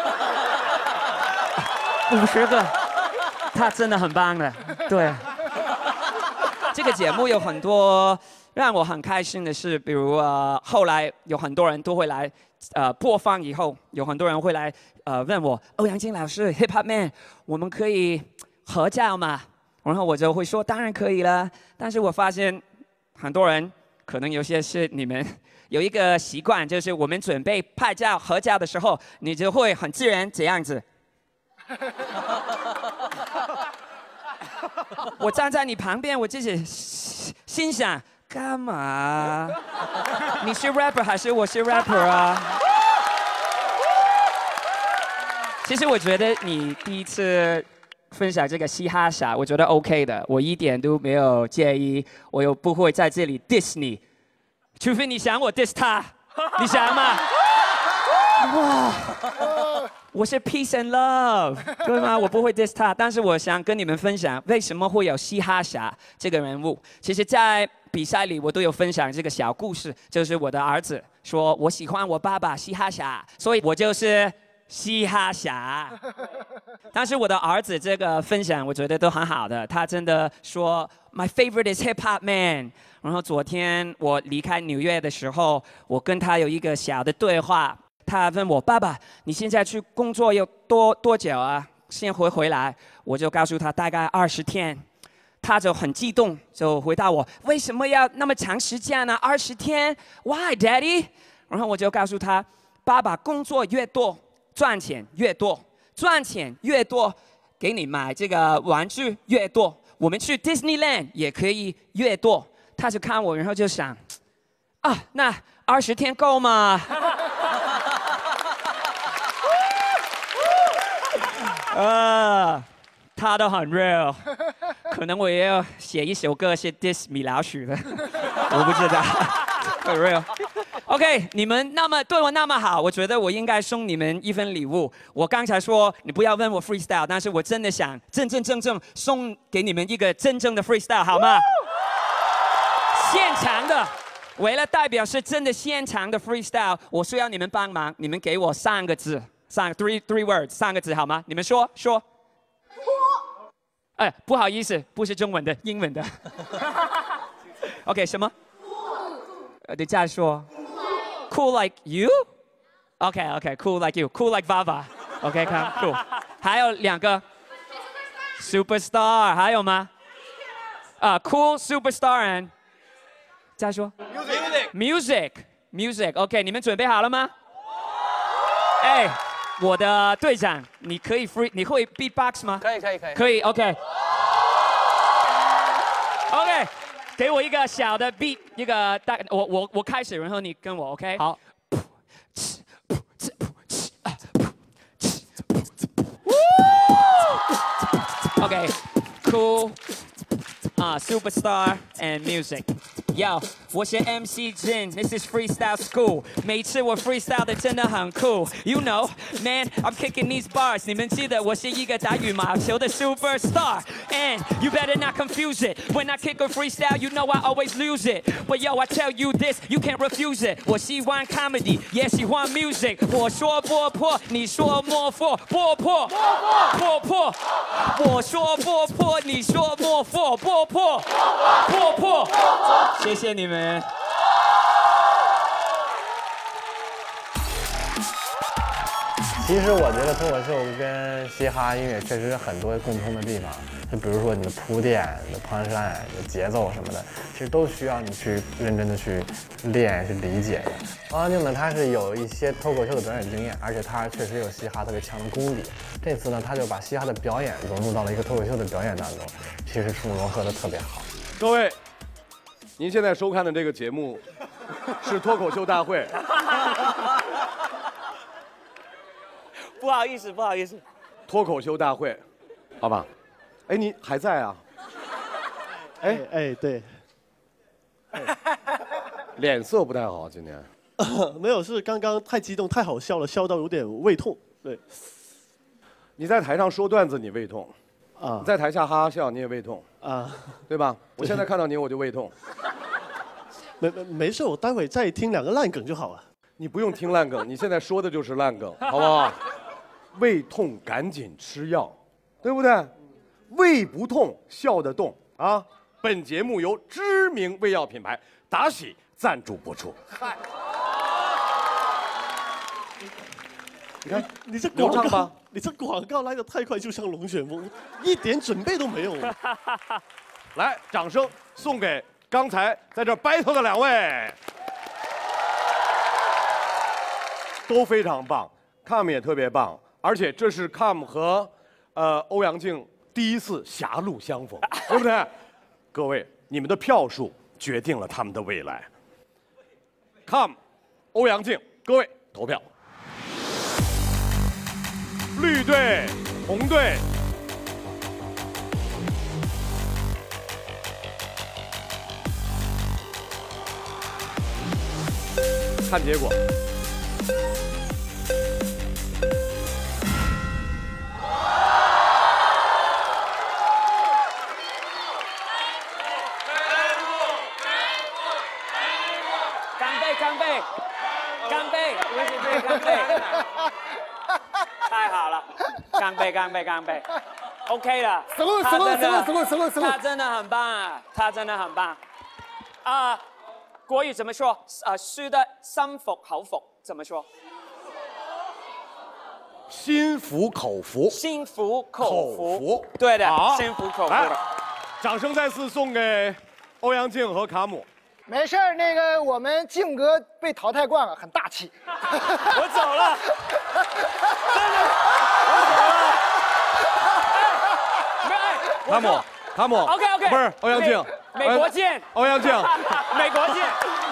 Speaker 16: ，50个。他真的很棒的，对。这个节目有很多让我很开心的事，比如后来有很多人都会来播放以后，有很多人会来问我，欧阳靖老师 Hip Hop Man， 我们可以合照吗？然后我就会说当然可以了。但是我发现很多人可能有些是你们有一个习惯，就是我们准备拍照合照的时候，你就会很自然这样子。我站在你旁边，我自己心想干嘛？你是 rapper 还是我是 rapper 啊？其实我觉得你第一次分享这个嘻哈侠，我觉得 OK 的，我一点都没有介意，我又不会在这里 diss 你，除非你想我 diss 他，你想吗？哇！我是 peace and love， 对吗？我不会 diss 他，但是我想跟你们分享为什么会有嘻哈侠这个人物。其实，在比赛里我都有分享这个小故事，就是我的儿子说我喜欢我爸爸嘻哈侠，所以我就是嘻哈侠。但是我的儿子这个分享我觉得都很好的，他真的说 My favorite is hip hop man。然后昨天我离开纽约的时候，我跟他有一个小的对话。他问我爸爸，你现在去工作有多久啊？先回来，我就告诉他大概20天，他就很激动，就回答我为什么要那么长时间呢？20天 ？Why, Daddy？ 然后我就告诉他，爸爸工作越多，赚钱越多，赚钱越多，给你买这个玩具越多，我们去 Disneyland 也可以越多。他就看我，然后就想，那20天够吗？他都很 real， 可能我也要写一首歌是 diss 米老鼠的，我不知道，很 real。OK， 你们对我那么好，我觉得我应该送你们一份礼物。我刚才说你不要问我 freestyle， 但是我真的想真正送给你们一个真正的 freestyle， 好吗？现场的，为了代表是真的现场的 freestyle， 我需要你们帮忙，你们给我3个字。three words， 3个字好吗？你们说。不好意思，不是中文的，英文的。OK， 什么？你再说。Cool like you？ OK，cool like you，cool like Vava。OK， cool。还有2个。Superstar， 还有吗？Cool superstar and 再说。Music。OK， 你们准备好了吗？我的队长，你会 beatbox 吗？可以 OK， 给我一个小的 beat， 一个大，我开始，然后你跟我 OK。好。OK，cool， superstar and music。Yo， 我是 MC Jin，This is Freestyle School。每次我 freestyle 的真的很酷 ，You know， man，I'm kicking these bars。你们记得我是一个打羽毛球的 superstar。 And you better not confuse it. When I kick a freestyle, you know I always lose it. But yo, I tell you this, you can't refuse it. 我喜欢 comedy， 也喜欢 music。我说波破，你说莫破，波破，破破。我说波破，你说莫破，波破，破破。谢谢你们。
Speaker 1: 其实我觉得脱口秀跟嘻哈音乐确实很多共通的地方，就比如说你的铺垫、你的 punchline、你的节奏什么的，其实都需要你去认真的去练、去理解的。欧阳靖呢，他是有一些脱口秀的表演经验，而且他确实有嘻哈特别强的功底。这次呢，他就把嘻哈的表演融入到了一个脱口秀的表演当中，其实融合的特别好。
Speaker 8: 各位，您现在收看的这个节目是脱口秀大会。
Speaker 16: 不好意思，不好意思。
Speaker 8: 脱口秀大会，好吧？哎，你还在啊？哎，
Speaker 17: 对。
Speaker 8: 脸色不太好，今天。
Speaker 17: 没有，是刚刚太激动，太好笑了，笑到有点胃痛。对。
Speaker 8: 你在台上说段子，你胃痛。
Speaker 17: 啊。
Speaker 8: 你在台下哈哈笑，你也胃痛。
Speaker 17: 啊。
Speaker 8: 对吧？我现在看到你，我就胃痛。
Speaker 17: 没事，我待会再听2个烂梗就好了。
Speaker 8: 你不用听烂梗，你现在说的就是烂梗，好不好？胃痛赶紧吃药，对不对？胃不痛笑得动啊！本节目由知名胃药品牌达喜赞助播出。你看，
Speaker 17: 你这
Speaker 8: 流畅吧？
Speaker 17: 你这广告来得太快，就像龙卷风，一点准备都没有。
Speaker 8: 来，掌声送给刚才在这 battle 的2位，都非常棒 ，Come 也特别棒。而且这是 Come 和欧阳靖第一次狭路相逢，对不对？各位，你们的票数决定了他们的未来。Come， 欧阳靖，各位投票。绿队、红队。看结果。
Speaker 16: 太好了，干杯 ，OK 了。他真的很棒啊，他真的很棒。国语怎么说？输得心服口服怎么说？
Speaker 8: 心服口服。
Speaker 16: 心服口服。对的，心服口服。
Speaker 8: 来，掌声再次送给欧阳靖和卡姆。
Speaker 6: 没事儿，那个我们靖哥被淘汰惯了，很大气。
Speaker 16: 我走了，真的，我走了。
Speaker 8: 卡姆
Speaker 16: ，OK，
Speaker 8: 不是欧阳靖，
Speaker 16: 美国见，
Speaker 8: 欧阳靖，
Speaker 16: 美国见。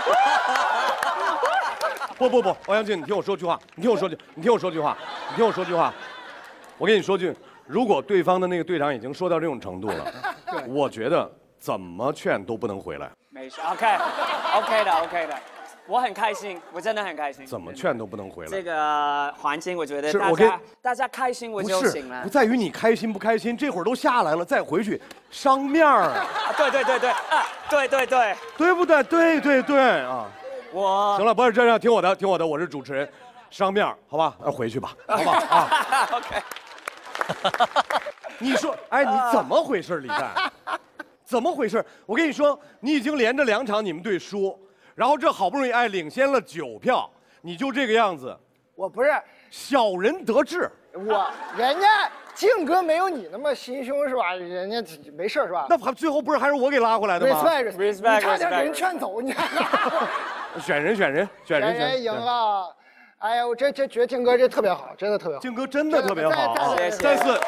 Speaker 8: 不，欧阳靖，你听我说句话，你听我说句话，我跟你说句，如果对方的那个队长已经说到这种程度了，我觉得怎么劝都不能回来。
Speaker 16: 没事 ，OK 的，我很开心，我真的很开心。
Speaker 8: 怎么劝都不能回来。
Speaker 16: 这个环境，我觉得大家开心我就行了。
Speaker 8: 不在于你开心不开心，这会儿都下来了，再回去伤面儿。
Speaker 16: 对，对
Speaker 8: 不对？对啊。
Speaker 16: 我
Speaker 8: 行了，不是这样，听我的，我是主持人，伤面好吧？回去吧，好不好啊
Speaker 16: ？OK。
Speaker 8: 你说，哎，你怎么回事，李诞？怎么回事？我跟你说，你已经连着2场你们队输，然后这好不容易领先了9票，你就这个样子。
Speaker 6: 我不是
Speaker 8: 小人得志，
Speaker 6: 人家靖哥没有你那么心胸是吧？人家没事是吧？
Speaker 8: 那最后不是还是我给拉回来的吗
Speaker 6: ？Respect， 你差点给人劝走，你看。
Speaker 8: 选人
Speaker 6: 赢了。哎呀，我这觉得靖哥这特别好，真的特别好。
Speaker 8: 靖哥真的特别好，
Speaker 16: 谢谢。
Speaker 8: 再次。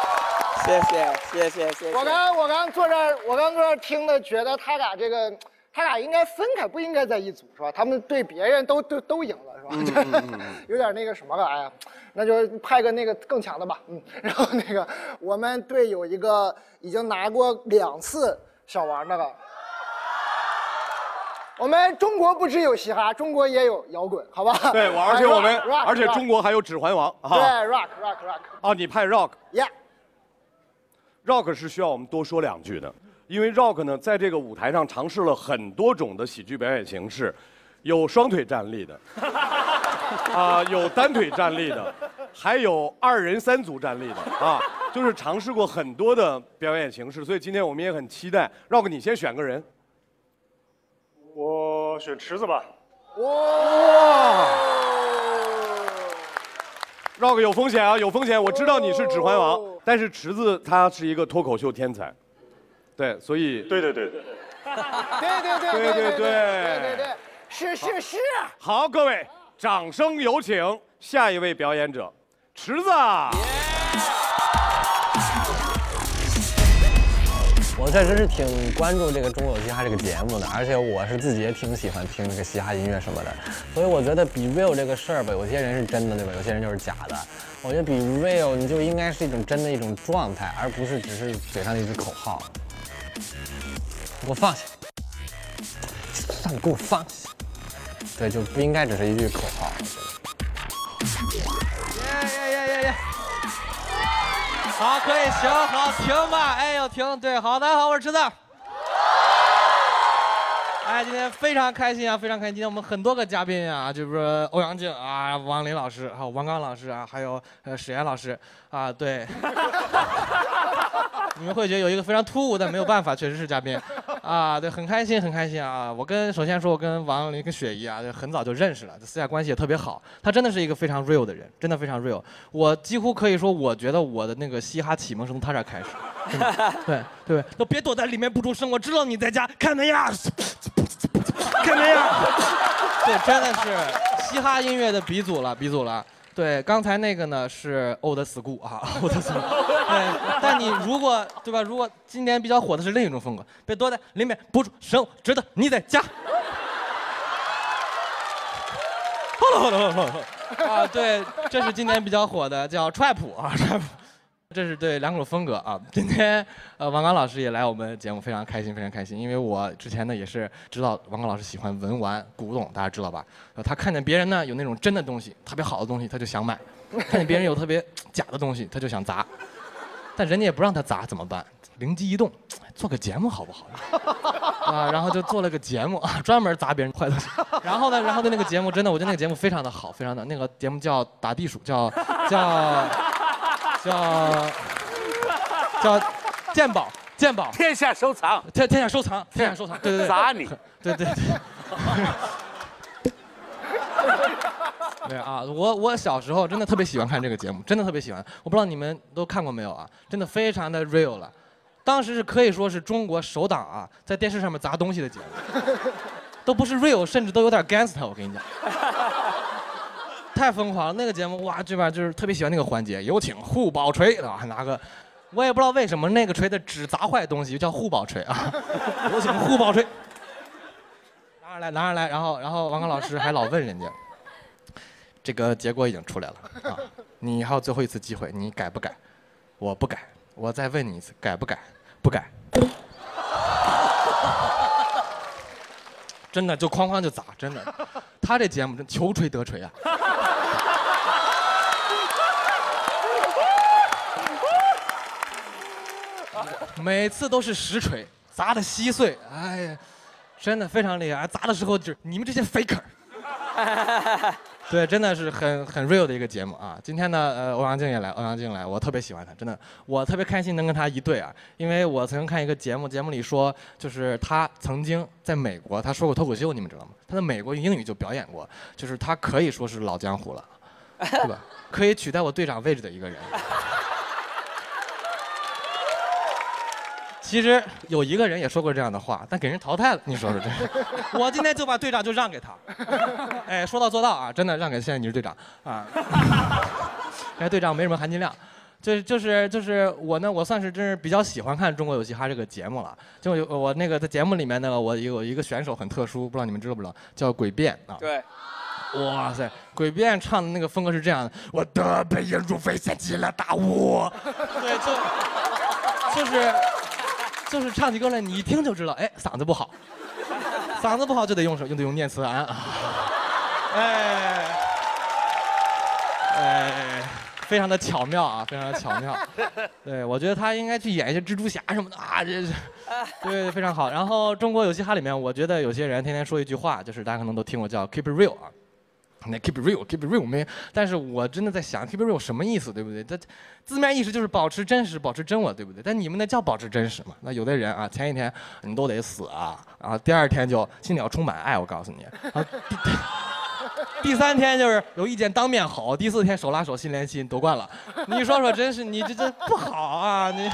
Speaker 16: 谢谢。
Speaker 6: 我刚坐这儿听的，觉得他俩应该分开，不应该在一组是吧？他们对别人都赢了是吧？有点那个什么了，哎呀，那就派个那个更强的吧。然后那个我们队有一个已经拿过2次小王的了。我们中国不只有嘻哈，中国也有摇滚，好吧？
Speaker 8: 对，而且中国还有指环王。
Speaker 6: 对 ，rock。
Speaker 8: 哦，你派 rock。
Speaker 6: Yeah。
Speaker 8: Rock 是需要我们多说2句的，因为 Rock 呢在这个舞台上尝试了很多种的喜剧表演形式，有双腿站立的，有单腿站立的，还有2人3组站立的啊，就是尝试过很多的表演形式，所以今天我们也很期待。Rock 你先选个人。
Speaker 15: 我选池子吧。
Speaker 8: 哇！Rock 有风险啊，有风险！我知道你是指环王，但是池子他是一个脱口秀天才，对，所以
Speaker 15: 对，
Speaker 6: 对，是。
Speaker 8: 好，各位，掌声有请下一位表演者，池子。
Speaker 1: 我确实是挺关注这个《中国有嘻哈》这个节目的，而且我是自己也挺喜欢听这个嘻哈音乐什么的，所以我觉得比 real 这个事儿吧，有些人是真的，对吧？有些人就是假的。我觉得比 real 你就应该是一种真的一种状态，而不是只是嘴上的一句口号。给我放下，算你给我放下。对，就不应该只是一句口号。
Speaker 18: 耶！好，可以，行，好，停吧。哎呦，停，对，好，大家好，我是池子。哎，今天非常开心啊，非常开心！今天我们很多个嘉宾啊，就是欧阳靖啊、王林老师，还有王刚老师啊，还有史岩老师啊，对。你们会觉得有一个非常突兀，但没有办法，确实是嘉宾啊，对，很开心，很开心啊！首先说，我跟王林跟雪姨啊，就很早就认识了，私下关系也特别好。他真的是一个非常 real 的人，真的非常 real。我几乎可以说，我觉得我的那个嘻哈启蒙是从他这儿开始。对，都别躲在里面不出声，我知道你在家看那样，看那样。对，真的是嘻哈音乐的鼻祖了。对，刚才那个呢是 old school 啊 ，old school。对，但你如果对吧？如果今年比较火的是另一种风格，别躲在里面不出声，知道你在家。啊，对，这是今年比较火的，叫 trap 啊 ，trap。这是对2种风格啊。今天王刚老师也来我们节目，非常开心，非常开心。因为我之前呢也是知道王刚老师喜欢文玩古董，大家知道吧？他看见别人呢有那种真的东西，特别好的东西，他就想买；看见别人有特别假的东西，他就想砸。但人家也不让他砸，怎么办？灵机一动，做个节目好不好？啊，然后就做了个节目啊，专门砸别人坏东西。然后呢，那个节目真的，我觉得那个节目非常的好，非常的那个节目叫打地鼠，叫鉴宝，
Speaker 9: 天下收藏，
Speaker 18: 天下收藏，对，
Speaker 9: 砸你，
Speaker 18: 对。对啊，我小时候真的特别喜欢看这个节目，真的特别喜欢。我不知道你们都看过没有啊？真的非常的 real 了。当时是可以说是中国首档啊，在电视上面砸东西的节目，都不是 real， 甚至都有点 gangster。我跟你讲，太疯狂了。那个节目哇，这边就是特别喜欢那个环节，有请护宝锤啊，拿个，我也不知道为什么那个锤子只砸坏东西，叫护宝锤啊，有请护宝锤。拿上来，然后王刚老师还老问人家。这个结果已经出来了啊！你还有最后一次机会，你改不改？我不改，我再问你一次，改不改？不改。真的就哐哐就砸，真的。他这节目真求锤得锤啊！每次都是实锤，砸得稀碎，哎呀，真的非常厉害。砸的时候就是你们这些 faker。对，真的是很 real 的一个节目啊！今天呢，欧阳靖来，我特别喜欢他，真的，我特别开心能跟他一对啊！因为我曾经看一个节目里说，就是他曾经在美国，他说过脱口秀，你们知道吗？他在美国英语就表演过，就是他可以说是老江湖了，对吧？可以取代我队长位置的一个人。其实有一个人也说过这样的话，但给人淘汰了。你说说这，我今天就把队长就让给他。哎，说到做到啊，真的让给现在你是队长啊。哎，队长没什么含金量，就是我呢，我算是真是比较喜欢看《中国有嘻哈》这个节目了。就我那个在节目里面呢，我有一个选手很特殊，不知道你们知道不知道，叫诡辩啊。
Speaker 4: 对。
Speaker 18: 哇塞，诡辩唱的那个风格是这样的：我的背影如飞掀起了大雾。对，就是唱起歌来，你一听就知道，哎，嗓子不好，嗓子不好就得用念慈庵啊，哎， 非常的巧妙啊，非常的巧妙。对，我觉得他应该去演一些蜘蛛侠什么的啊，这是，对，非常好。然后中国有嘻哈里面，我觉得有些人天天说一句话，就是大家可能都听过，叫 keep it real 啊。那 keep it real，keep it real 没，但是我真的在想 keep it real 什么意思，对不对？它字面意思就是保持真实，保持真我，对不对？但你们那叫保持真实吗？那有的人啊，前一天你都得死啊，然后第二天就心里要充满爱，我告诉你。第三天就是有意见当面吼，第四天手拉手心连心，夺冠了。你说说，真是你这不好啊！你。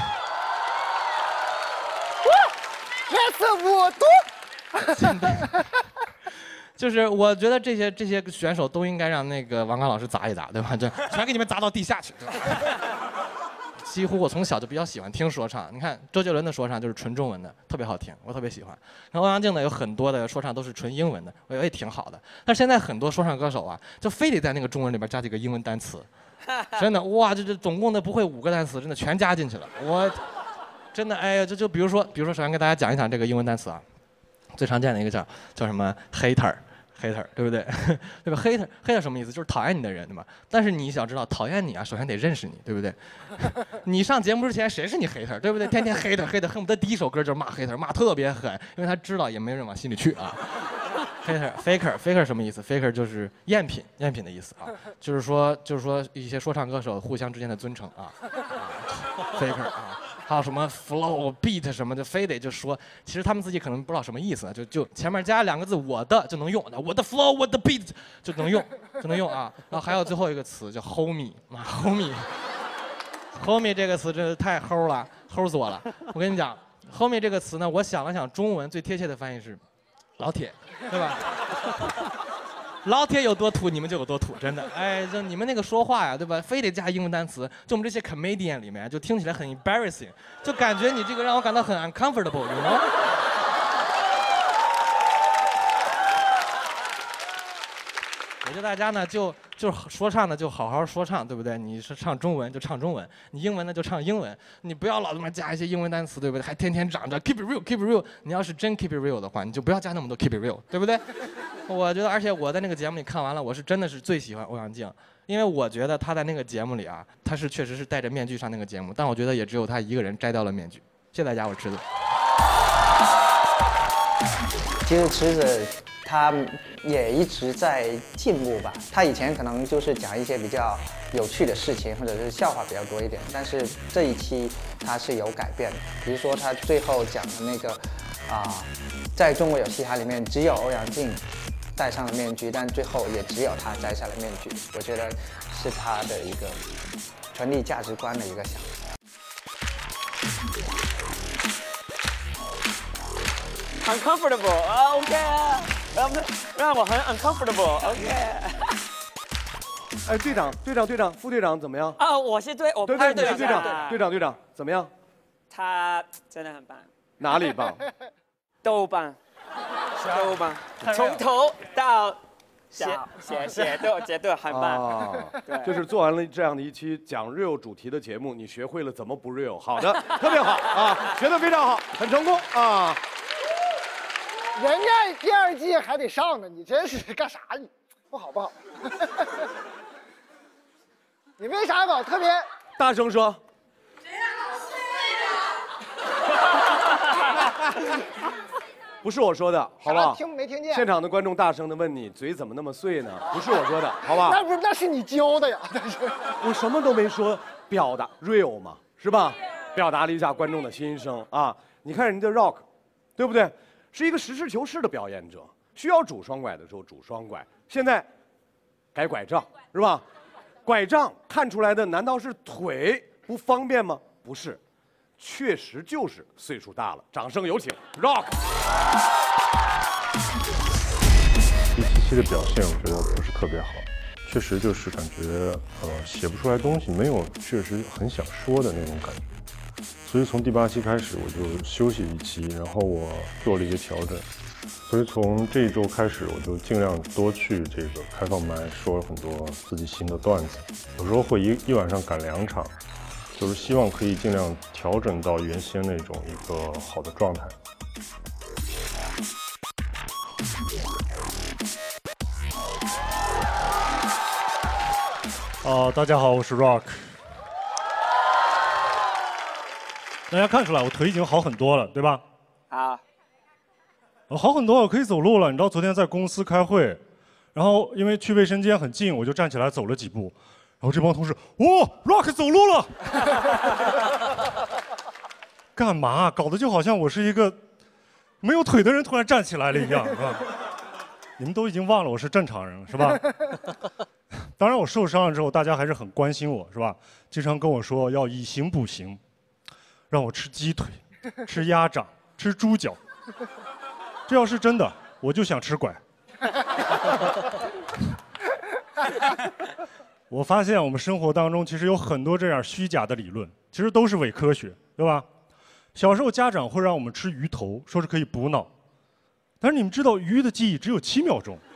Speaker 6: 我多。
Speaker 18: 就是我觉得这些选手都应该让那个王刚老师砸一砸，对吧？这全给你们砸到地下去。几乎我从小就比较喜欢听说唱，你看周杰伦的说唱就是纯中文的，特别好听，我特别喜欢。然后欧阳靖呢有很多的说唱都是纯英文的，我也挺好的。但是现在很多说唱歌手啊，就非得在那个中文里边加几个英文单词，真的哇，这总共的不会5个单词，真的全加进去了。我真的哎呀，就比如说首先跟大家讲一讲这个英文单词啊。最常见的一个叫什么 hater， 对不对？对吧 ？hater 什么意思？就是讨厌你的人，对吧？但是你想知道，讨厌你啊，首先得认识你，对不对？你上节目之前谁是你 hater， 对不对？天天 hater， 恨不得第一首歌就是骂 hater， 骂特别狠，因为他知道也没人往心里去啊。faker 什么意思 ？faker 就是赝品的意思啊，就是说一些说唱歌手互相之间的尊称啊。faker 啊。还有什么 flow beat 什么的，非得就说，其实他们自己可能不知道什么意思，就前面加2个字我的就能用，我的 flow 我的 beat 就能用啊。然后还有最后一个词叫 homie 啊 homie 这个词真是太齁了，齁死我了。我跟你讲 homie 这个词呢，我想了想，中文最贴切的翻译是老铁，对吧？老铁有多土，你们就有多土，真的。哎，就你们那个说话呀，对吧？非得加英文单词，就我们这些 comedian 里面，就听起来很 embarrassing， 就感觉你这个让我感到很 uncomfortable， you know？ 我觉得大家呢，就说唱呢，就好好说唱，对不对？你是唱中文就唱中文，你英文呢就唱英文，你不要老他妈加一些英文单词，对不对？还天天长着 keep it real，keep it real。你要是真 keep it real 的话，你就不要加那么多 keep it real， 对不对？我觉得，而且我在那个节目里看完了，我是真的是最喜欢欧阳靖，因为我觉得他在那个节目里啊，他是确实是戴着面具上那个节目，但我觉得也只有他一个人摘掉了面具。谢谢大家，我是池子。
Speaker 14: 其实池子他也一直在进步吧，他以前可能就是讲一些比较有趣的事情，或者是笑话比较多一点，但是这一期他是有改变的，比如说他最后讲的那个在中国有嘻哈里面只有欧阳靖戴上了面具，但最后也只有他摘下了面具，我觉得是他的一个权力价值观的一个想法。
Speaker 4: uncomfortable， OK 啊，让我很 uncomfortable，OK。
Speaker 8: 哎，队长，副队长怎么样？
Speaker 4: 啊，我是队长，
Speaker 8: 队长怎么样？
Speaker 4: 他真的很棒。
Speaker 8: 哪里棒？
Speaker 4: 都棒，从头到写都绝对很棒。
Speaker 8: 就是做完了这样的一期讲 real 主题的节目，你学会了怎么不 real， 好的，特别好啊，学得非常好，很成功啊。
Speaker 6: 人家第2季还得上呢，你真是干啥你？不好。你为啥搞特别？
Speaker 8: 大声说。不是我说的，好不好？
Speaker 6: 没听见。
Speaker 8: 现场的观众大声的问你，嘴怎么那么碎呢？不是我说的，好吧？
Speaker 6: 那是你教的呀。
Speaker 8: 我什么都没说，表达 real 嘛，是吧？表达了一下观众的心声啊！你看人家 rock， 对不对？是一个实事求是的表演者，需要拄双拐的时候拄双拐，现在改拐杖是吧？拐杖看出来的难道是腿不方便吗？不是，确实就是岁数大了。掌声有请 Rock。
Speaker 19: 第7期的表现我觉得不是特别好，确实就是感觉写不出来东西，没有确实很想说的那种感觉。所以从第8期开始我就休息1期，然后我做了一些调整。所以从这一周开始，我就尽量多去这个开放麦，说了很多自己新的段子。有时候会一晚上赶2场，就是希望可以尽量调整到原先那种一个好的状态。 大家好，我是 Rock。大家看出来我腿已经好很多了，对吧？
Speaker 4: 好。
Speaker 19: 好很多，我可以走路了。你知道昨天在公司开会，然后因为去卫生间很近，我就站起来走了几步，然后这帮同事，哇 ，Rock 走路了。干嘛？搞得就好像我是一个没有腿的人突然站起来了一样，是吧？你们都已经忘了我是正常人了，是吧？当然，我受伤了之后，大家还是很关心我，是吧？经常跟我说要以形补形，让我吃鸡腿、吃鸭掌、吃猪脚。这要是真的，我就想吃拐。我发现我们生活当中其实有很多这样虚假的理论，其实都是伪科学，对吧？小时候家长会让我们吃鱼头，说是可以补脑，但是你们知道鱼的记忆只有7秒钟，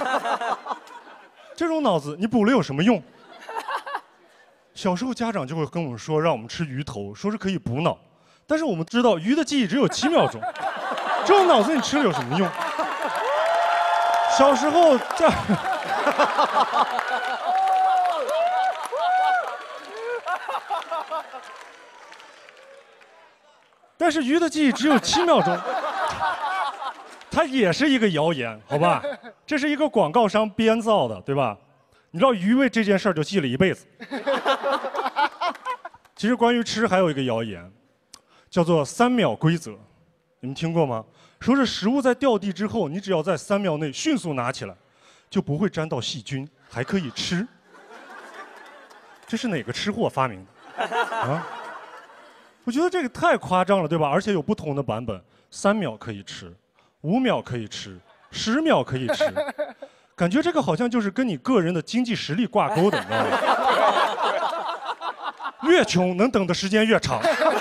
Speaker 19: 这种脑子你补了有什么用？小时候家长就会跟我们说让我们吃鱼头，说是可以补脑，但是我们知道鱼的记忆只有7秒钟，这种脑子你吃了有什么用？小时候在。但是鱼的记忆只有7秒钟，它也是一个谣言，好吧？这是一个广告商编造的，对吧？你知道鱼为这件事儿就记了一辈子。其实关于吃还有一个谣言，叫做3秒规则，你们听过吗？说是食物在掉地之后，你只要在3秒内迅速拿起来，就不会沾到细菌，还可以吃。这是哪个吃货发明的？啊？我觉得这个太夸张了，对吧？而且有不同的版本，3秒可以吃，5秒可以吃，10秒可以吃，感觉这个好像就是跟你个人的经济实力挂钩的，你知道吗？越穷能等的时间越长。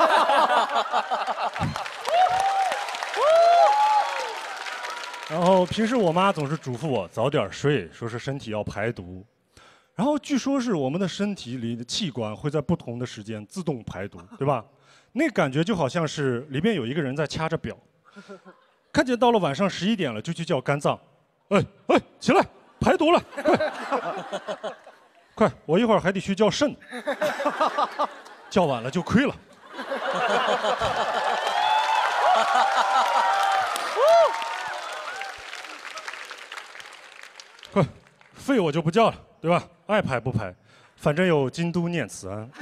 Speaker 19: 然后平时我妈总是嘱咐我早点睡，说是身体要排毒。然后据说是我们的身体里的器官会在不同的时间自动排毒，对吧？那感觉就好像是里面有一个人在掐着表，看见到了晚上11点了，就去叫肝脏，哎，起来排毒了，快，我一会儿还得去叫肾，叫晚了就亏了。快，肺我就不叫了，对吧？爱排不排，反正有京都念慈庵。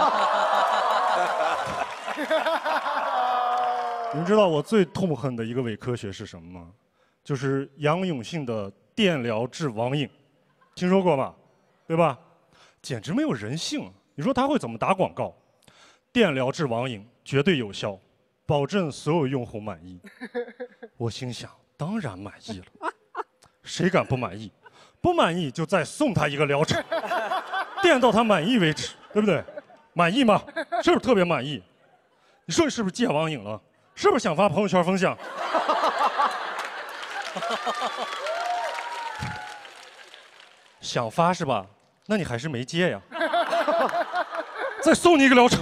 Speaker 19: 你们知道我最痛恨的一个伪科学是什么吗？就是杨永信的电疗治网瘾，听说过吧？对吧？简直没有人性。你说他会怎么打广告？电疗治网瘾绝对有效，保证所有用户满意。我心想，当然满意了，谁敢不满意？不满意就再送他一个疗程，电到他满意为止，对不对？满意吗？是不是特别满意？你说你是不是戒网瘾了？是不是想发朋友圈分享？想发是吧？那你还是没戒呀。再送你一个疗程。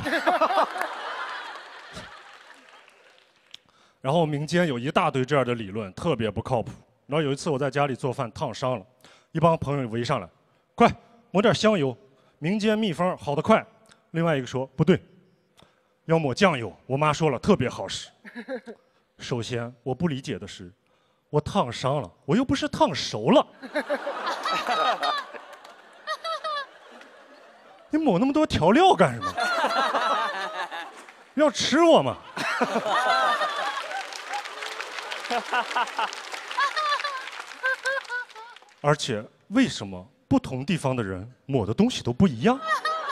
Speaker 19: 然后民间有一大堆这样的理论，特别不靠谱。然后有一次我在家里做饭烫伤了，一帮朋友围上来，快抹点香油，民间秘方好得快。另外一个说不对，要抹酱油，我妈说了特别好使。首先我不理解的是，我烫伤了，我又不是烫熟了。你抹那么多调料干什么？要吃我吗？而且为什么不同地方的人抹的东西都不一样？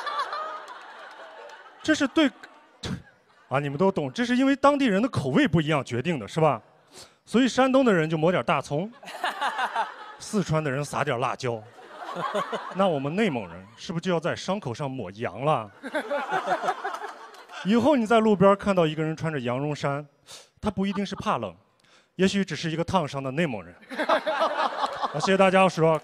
Speaker 19: 这是对啊，你们都懂，这是因为当地人的口味不一样决定的，是吧？所以山东的人就抹点大葱，四川的人撒点辣椒，那我们内蒙人是不是就要在伤口上抹羊了？以后你在路边看到一个人穿着羊绒衫，他不一定是怕冷，也许只是一个烫伤的内蒙人。好，谢谢大家，我是 Rock。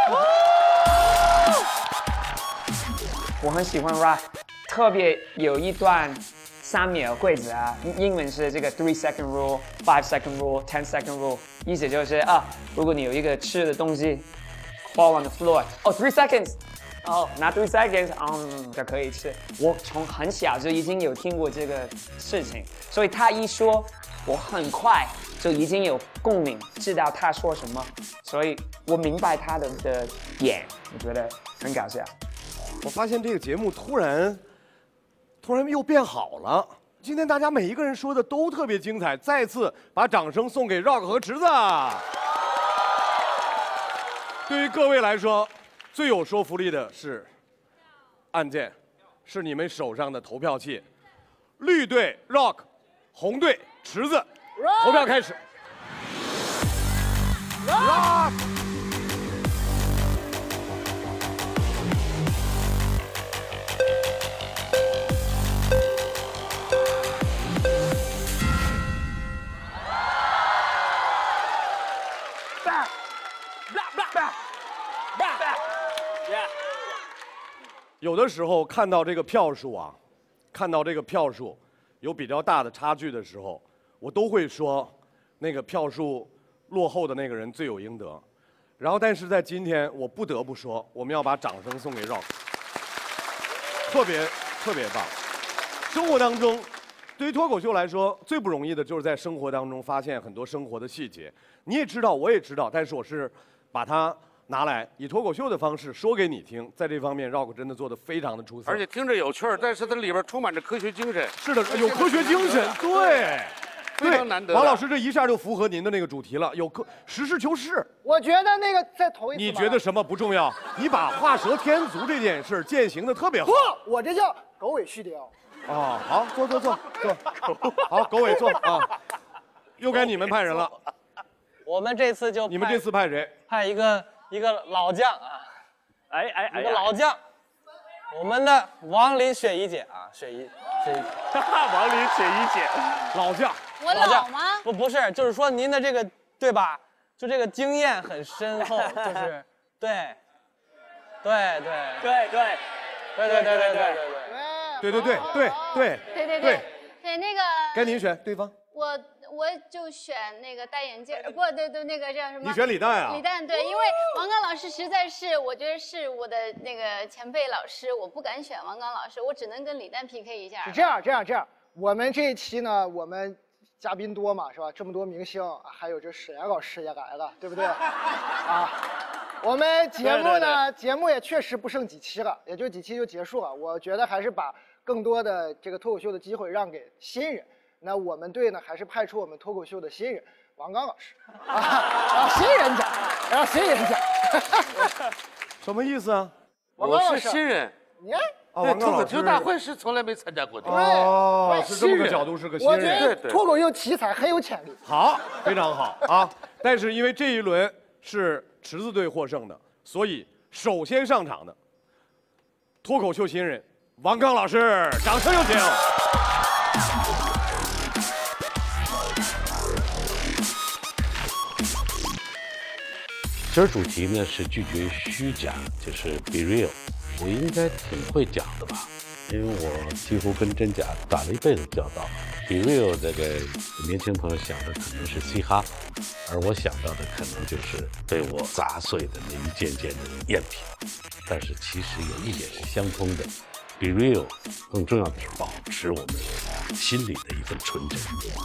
Speaker 4: 我很喜欢 Rock， 特别有一段3秒规则啊，英文是这个 3-second rule、5-second rule、10-second rule， 意思就是如果你有一个吃的东西 fall on the floor， 3 seconds， 哦，拿2 seconds，就可以吃。我从很小就已经有听过这个事情，所以他一说，我很快就已经有共鸣，知道他说什么，所以我明白他的点，我觉得很搞笑。
Speaker 8: 我发现这个节目突然又变好了。今天大家每一个人说的都特别精彩，再次把掌声送给 Rock 和池子。对于各位来说，最有说服力的是按键，是你们手上的投票器。绿队 Rock， 红队池子，投票开始。Rock。有的时候看到这个票数啊，有比较大的差距的时候，我都会说，那个票数落后的那个人罪有应得。然后，但是在今天，我不得不说，我们要把掌声送给 Rock， 特别棒。生活当中，对于脱口秀来说，最不容易的就是在生活当中发现很多生活的细节。你也知道，我也知道，但是我是把它拿来以脱口秀的方式说给你听，在这方面 Rock 真的做得非常的出色，
Speaker 20: 而且听着有趣儿，但是它里边充满着科学精神。
Speaker 8: 是的，有科学精神，对，
Speaker 20: 非常难得。
Speaker 8: 王老师这一下就符合您的那个主题了，实事求是。
Speaker 6: 我觉得那个在头一次，
Speaker 8: 你觉得什么不重要？你把画蛇添足这件事践行的特别好。
Speaker 6: 不，我这叫狗尾续貂。
Speaker 8: 哦，好，坐，好，狗尾坐啊。又该你们派人了。
Speaker 1: 我们这次就
Speaker 8: 你们这次派谁？
Speaker 1: 派一个老将啊，
Speaker 7: 哎，
Speaker 1: 一个老将，我们的王林雪怡姐啊，雪怡，
Speaker 7: 王林雪怡姐，
Speaker 8: 老将，
Speaker 2: 我老吗？
Speaker 1: 不是，就是说您的这个对吧？就这个经验很深厚，就是对，
Speaker 2: 那个
Speaker 8: 该您选对方。
Speaker 2: 我就选那个戴眼镜，不对，那个叫什么？
Speaker 8: 你选李诞啊？
Speaker 2: 李诞对，因为王刚老师实在是，我觉得是我的那个前辈老师，我不敢选王刚老师，我只能跟李诞 PK 一下。
Speaker 6: 是这样，我们这一期呢，我们嘉宾多嘛，是吧？这么多明星，还有这史岩老师也来了，对不对？啊，我们节目呢，节目也确实不剩几期了，也就几期就结束了。我觉得还是把更多的这个脱口秀的机会让给新人。那我们队呢，还是派出我们脱口秀的新人王刚老师让新人讲，
Speaker 8: 什么意思啊？
Speaker 20: 我是新人，
Speaker 6: 你
Speaker 20: 对脱口秀大会是从来没参加过的。
Speaker 8: 哦，是这么个角度，是个新人。
Speaker 6: 我觉得脱口秀题材很有潜力。
Speaker 8: 好，非常好啊！但是因为这一轮是池子队获胜的，所以首先上场的脱口秀新人王刚老师，掌声有请。
Speaker 21: 今儿主题呢是拒绝虚假，就是 be real。我应该挺会讲的吧，因为我几乎跟真假打了一辈子交道。be real 这个年轻朋友想的可能是嘻哈，而我想到的可能就是被我砸碎的那一件件的赝品。但是其实有一点是相通的 ，be real 更重要的是保持我们心里的一份纯真。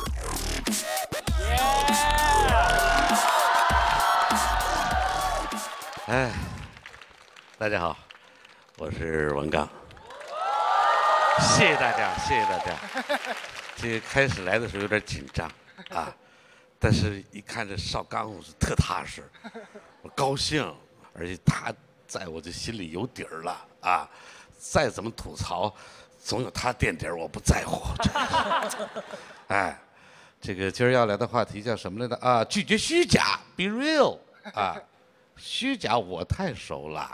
Speaker 21: 哎，大家好，我是王刚。谢谢大家，谢谢大家。这个开始来的时候有点紧张啊，但是一看这邵刚，我是特踏实，我高兴，而且他在我这心里有底儿了啊。再怎么吐槽，总有他垫底儿，我不在乎。哎，这个今儿要聊的话题叫什么来着？啊，拒绝虚假 ，be real 啊。虚假我太熟了，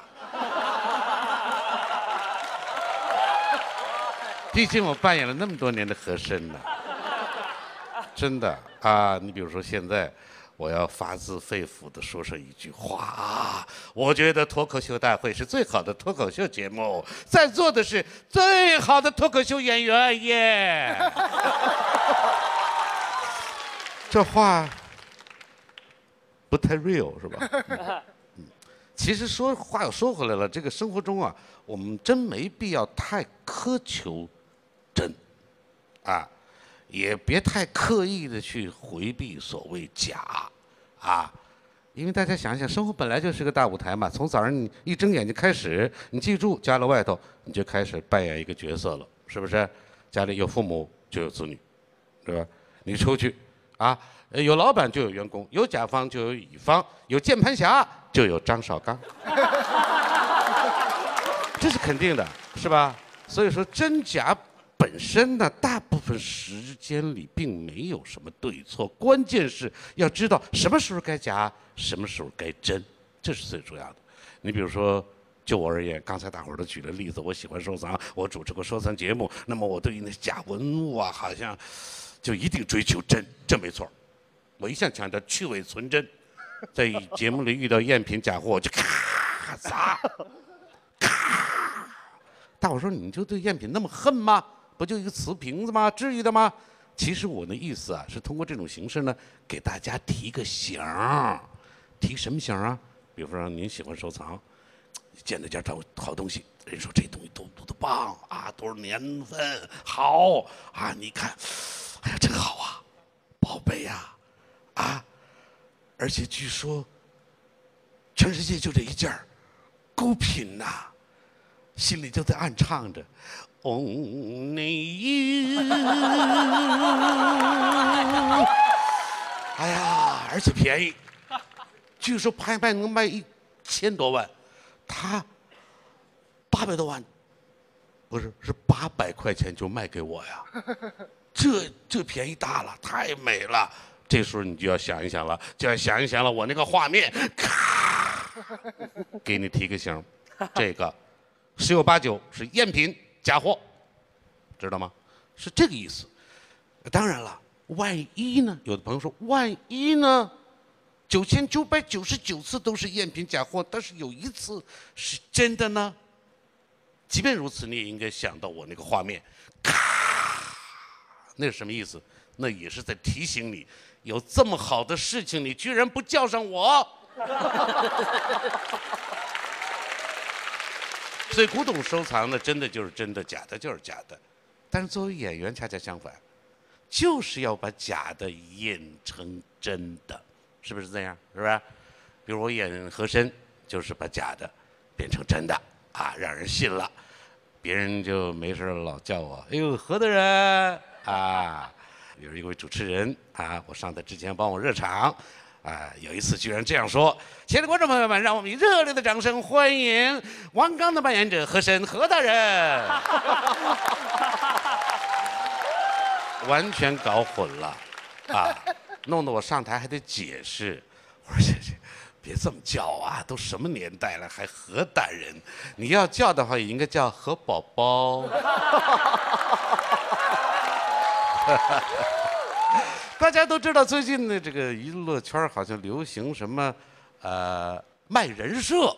Speaker 21: 毕竟我扮演了那么多年的和珅呢，真的啊！你比如说现在，我要发自肺腑地说上一句话啊，我觉得脱口秀大会是最好的脱口秀节目，在座的是最好的脱口秀演员耶。这话不太 real 是吧？ 其实话又说回来了，这个生活中啊，我们真没必要太苛求真，啊，也别太刻意的去回避所谓假，啊，因为大家想想，生活本来就是个大舞台嘛，从早上你一睁眼睛开始，你记住，家里外头你就开始扮演一个角色了，是不是？家里有父母就有子女，对吧？你出去，啊。有老板就有员工，有甲方就有乙方，有键盘侠就有张绍刚，这是肯定的，是吧？所以说真假本身呢，大部分时间里并没有什么对错，关键是要知道什么时候该假，什么时候该真，这是最主要的。你比如说，就我而言，刚才大伙儿都举了例子，我喜欢收藏，我主持过收藏节目，那么我对于那假文物啊，好像就一定追求真，这没错。我一向强调去伪存真，在节目里遇到赝品假货，我就咔砸，咔。大伙说你就对赝品那么恨吗？不就一个瓷瓶子吗？至于的吗？其实我的意思啊，是通过这种形式呢，给大家提个醒儿。提什么醒啊？比如说您喜欢收藏，见到件好东西，人说这东西多棒啊，多少年份好啊，你看，哎呀真好啊，宝贝呀。啊，而且据说，全世界就这一件儿，孤品呐，心里就在暗唱着 ，Only you。哎呀，而且便宜，据说拍卖能卖1000多万，他800多万，不是800块钱就卖给我呀，这便宜大了，太美了。这时候你就要想一想了，我那个画面，咔，给你提个醒，这个10有8九是赝品假货，知道吗？是这个意思。当然了，万一呢？有的朋友说，万一呢？9999次都是赝品假货，但是有一次是真的呢？即便如此，你也应该想到我那个画面，咔，那是什么意思？那也是在提醒你，有这么好的事情，你居然不叫上我。所以古董收藏呢，真的就是真的，假的就是假的。但是作为演员，恰恰相反，就是要把假的演成真的，是不是这样？是不是？比如我演和珅，就是把假的变成真的啊，让人信了，别人就没事老叫我，哎呦，何大人啊。有一位主持人啊，我上台之前帮我热场，啊，有一次居然这样说：“亲爱的观众朋友们，让我们以热烈的掌声欢迎王刚的扮演者和珅何大人。”完全搞混了，啊，弄得我上台还得解释。我说这别这么叫啊，都什么年代了还何大人？你要叫的话也应该叫何宝宝。大家都知道，最近的这个娱乐圈好像流行什么，卖人设，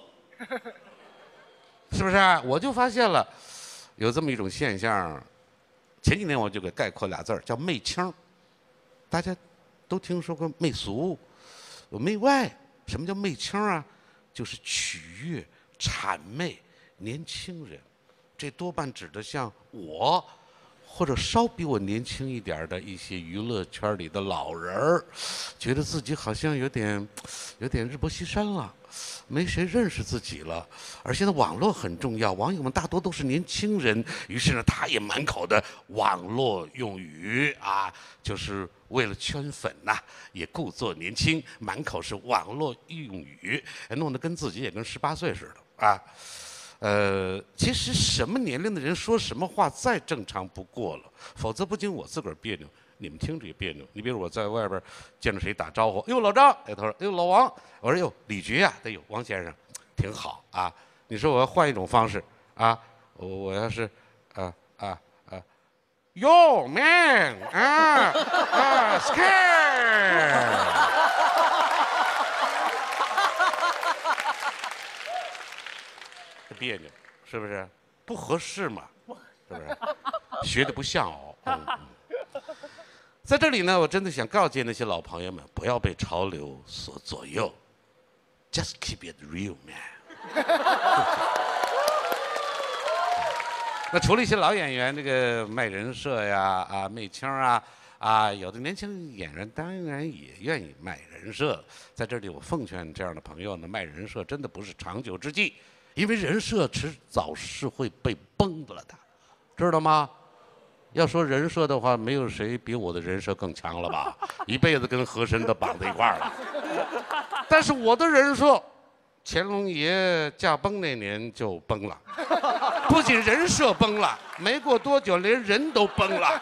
Speaker 21: 是不是？我就发现了，有这么一种现象。前几年我就给概括俩字儿，叫媚腔。大家都听说过媚俗，有媚外。什么叫媚腔啊？就是取悦、谄媚年轻人，这多半指的像我。或者稍比我年轻一点的一些娱乐圈里的老人儿，觉得自己好像有点日薄西山了，没谁认识自己了。而现在网络很重要，网友们大多都是年轻人，于是呢，他也满口的网络用语啊，就是为了圈粉呐，也故作年轻，满口是网络用语，弄得跟自己也跟18岁似的啊。其实什么年龄的人说什么话再正常不过了，否则不仅我自个儿别扭，你们听着也别扭。你比如我在外边见着谁打招呼，哎呦老张，哎他说哎呦老王，我说哟李局呀，哎呦王先生，挺好啊。你说我要换一种方式啊，我要是Yo man scared。别扭，是不是？不合适嘛，是不是？学的不像哦。在这里呢，我真的想告诫那些老朋友们，不要被潮流所左右。 Just keep it real, man 。那除了一些老演员，这个卖人设呀、媚腔有的年轻演员当然也愿意卖人设。在这里，我奉劝这样的朋友呢，卖人设真的不是长久之计，因为人设迟早是会被崩了的，知道吗？要说人设的话，没有谁比我的人设更强了吧？一辈子跟和珅都绑在一块儿了。但是我的人设，乾隆爷驾崩那年就崩了，不仅人设崩了，没过多久连人都崩了。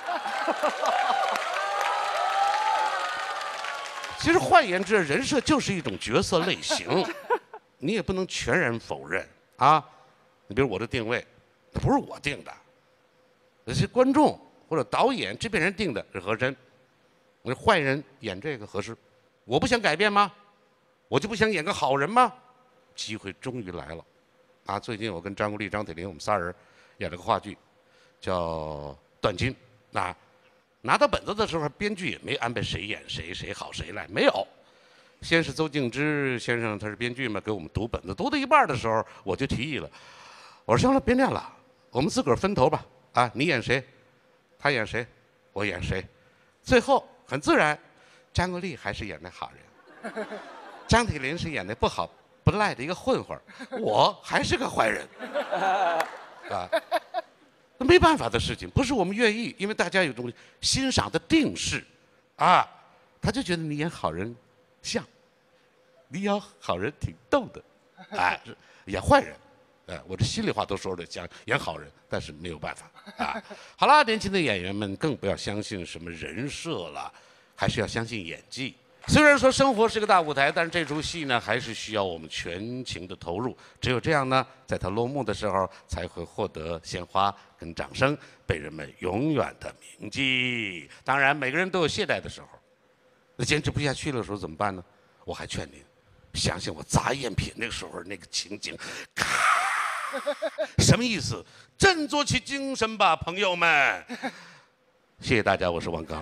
Speaker 21: 其实换言之，人设就是一种角色类型，你也不能全然否认啊。你比如我的定位，那不是我定的，那是观众或者导演这边人定的，是和珅。我说坏人演这个合适，我不想改变吗？我就不想演个好人吗？机会终于来了，啊！最近我跟张国立、张铁林我们仨人演了个话剧，叫《断金》。拿到本子的时候，编剧也没安排谁演谁，谁好谁赖，没有。先是邹静之先生，他是编剧嘛，给我们读本子，读到一半的时候，我就提议了，我说行了，别念了，我们自个儿分头吧。啊，你演谁，他演谁，我演谁。最后很自然，张国立还是演那好人，张铁林是演那不好不赖的一个混混，我还是个坏人。啊。那没办法的事情，不是我们愿意，因为大家有种欣赏的定式，啊，他就觉得你演好人像，你演好人挺逗的，哎，演坏人，我这心里话都说出来，想演好人，但是没有办法啊。好了，年轻的演员们更不要相信什么人设了，还是要相信演技。虽然说生活是个大舞台，但是这出戏呢，还是需要我们全情的投入。只有这样呢，在它落幕的时候，才会获得鲜花跟掌声，被人们永远的铭记。当然，每个人都有懈怠的时候，那坚持不下去的时候怎么办呢？我还劝您，想想我砸赝品那个时候那个情景，咔，什么意思？振作起精神吧，朋友们！谢谢大家，我是王刚。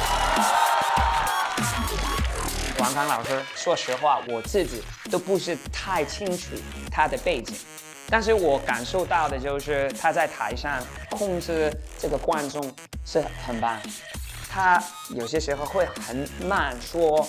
Speaker 4: 王刚老师，说实话，我自己都不是太清楚他的背景，但是我感受到的就是他在台上控制这个观众是很棒。他有些时候会很慢说，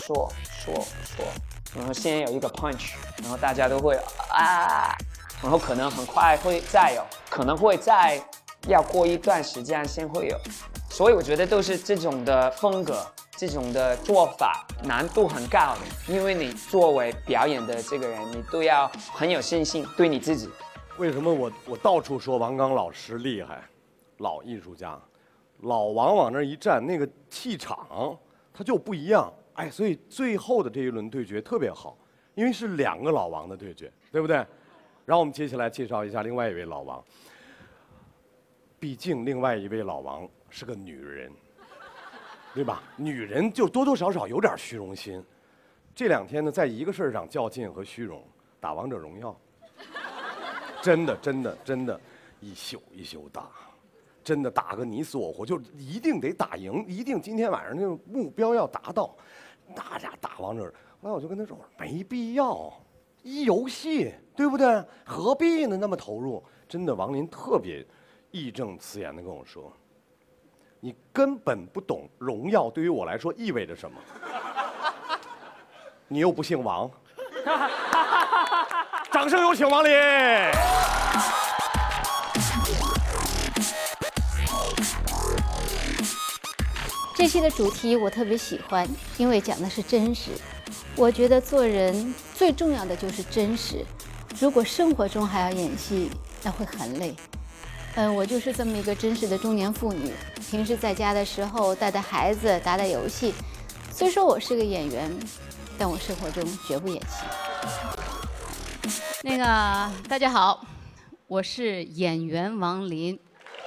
Speaker 4: 然后先有一个 punch， 然后大家都会啊，然后可能很快会再有，可能会再要过一段时间先会有，所以我觉得都是这种的风格。这种的做法难度很高的，因为你作为表演的这个人，你都要很有信心，对你自己。
Speaker 8: 为什么我到处说王刚老师厉害，老艺术家，老王往那一站，那个气场他就不一样。哎，所以最后的这一轮对决特别好，因为是2个老王的对决，对不对？然后我们接下来介绍一下另外一位老王，毕竟另外一位老王是个女人。对吧？女人就多多少少有点虚荣心。这2天呢，在一个事儿上较劲和虚荣，打王者荣耀，真的，一宿一宿打，真的打个你死我活，就一定得打赢，一定今天晚上那个目标要达到。大家打王者，后来我就跟他说，没必要，一游戏，对不对？何必呢？那么投入，真的，王林特别义正辞严地跟我说。你根本不懂荣耀对于我来说意味着什么，你又不姓王，掌声有请王林。
Speaker 2: 这期的主题我特别喜欢，因为讲的是真实。我觉得做人最重要的就是真实，如果生活中还要演戏，那会很累。我就是这么一个真实的中年妇女，平时在家的时候带带孩子，打打游戏。虽说我是个演员，但我生活中绝不演戏。那个大家好，我是演员王林。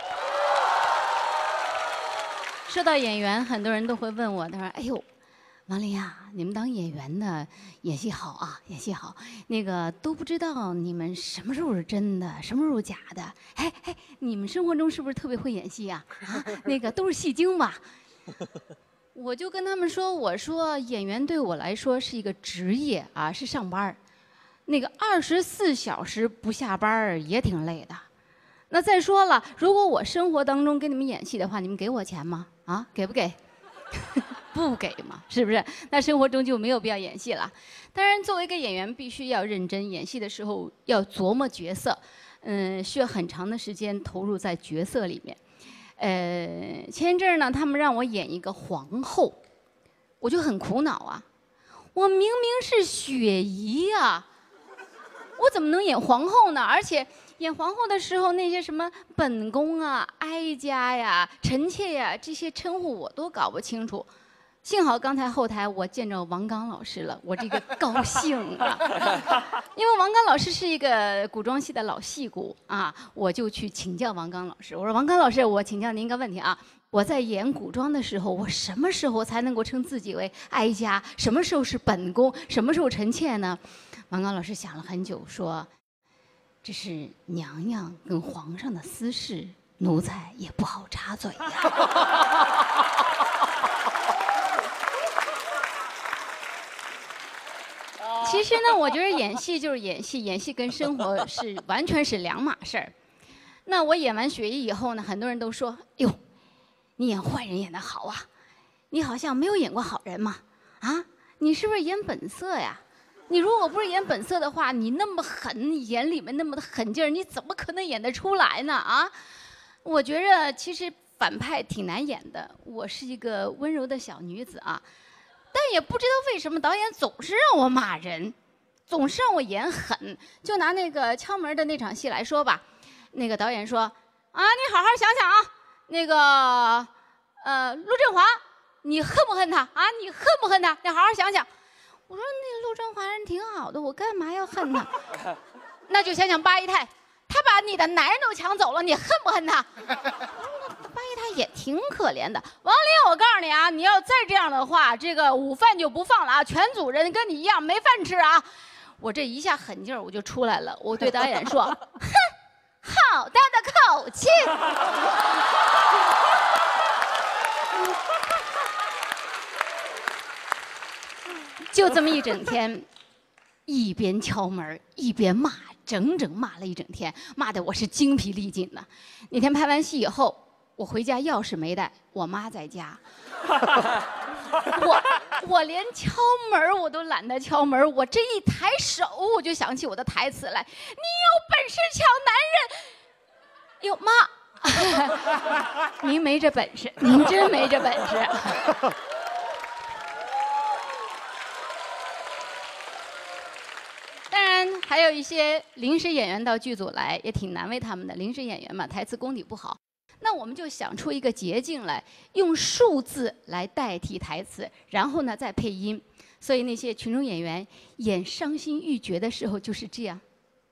Speaker 2: 说到演员，很多人都会问我，他说：“哎呦，王林啊，你们当演员的演戏好啊，演戏好。那个都不知道你们什么时候是真的，什么时候假的。哎，你们生活中是不是特别会演戏啊？啊，那个都是戏精吧？” 我就跟他们说，我说演员对我来说是一个职业啊，是上班儿，那个24小时不下班儿也挺累的。那再说了，如果我生活当中跟你们演戏的话，你们给我钱吗？啊，给不给？不给嘛，是不是？那生活中就没有必要演戏了。当然，作为一个演员，必须要认真演戏的时候要琢磨角色，需要很长的时间投入在角色里面。前一阵儿呢，他们让我演一个皇后，我就很苦恼啊。我明明是雪姨呀，我怎么能演皇后呢？而且演皇后的时候，那些什么本宫啊、哀家呀、臣妾呀这些称呼我都搞不清楚。幸好刚才后台我见着王刚老师了，我这个高兴啊！因为王刚老师是一个古装戏的老戏骨啊，我就去请教王刚老师。我说王刚老师，我请教您一个问题啊，我在演古装的时候，我什么时候才能够称自己为哀家？什么时候是本宫？什么时候臣妾呢？王刚老师想了很久，说：“这是娘娘跟皇上的私事，奴才也不好插嘴呀。”其实呢，我觉得演戏就是演戏，演戏跟生活是完全是两码事儿。那我演完雪姨以后呢，很多人都说：“哟，你演坏人演得好啊，你好像没有演过好人嘛？啊，你是不是演本色呀？你如果不是演本色的话，你那么狠，眼里面那么的狠劲儿，你怎么可能演得出来呢？啊，我觉着其实反派挺难演的。我是一个温柔的小女子啊。”但也不知道为什么导演总是让我骂人，总是让我演狠。就拿那个敲门的那场戏来说吧，那个导演说：“啊，你好好想想啊，那个陆振华，你恨不恨他啊？你恨不恨他？你好好想想。”我说：“那陆振华人挺好的，我干嘛要恨他？”那就想想八姨太，他把你的男人都抢走了，你恨不恨他？八姨太也挺可怜的。王林，我告诉你啊，你要再这样的话，这个午饭就不放了啊！全组人跟你一样没饭吃啊！我这一下狠劲儿我就出来了，我对导演说：“哼，好大的口气！”就这么一整天，一边敲门一边骂，整整骂了一整天，骂得我是精疲力尽的。那天拍完戏以后，我回家钥匙没带，我妈在家。我连敲门我都懒得敲门，我这一抬手我就想起我的台词来：“你有本事抢男人。”哟妈，您没这本事，您真没这本事。当然，还有一些临时演员到剧组来，也挺难为他们的。临时演员嘛，台词功底不好。那我们就想出一个捷径来，用数字来代替台词，然后呢再配音。所以那些群众演员演伤心欲绝的时候就是这样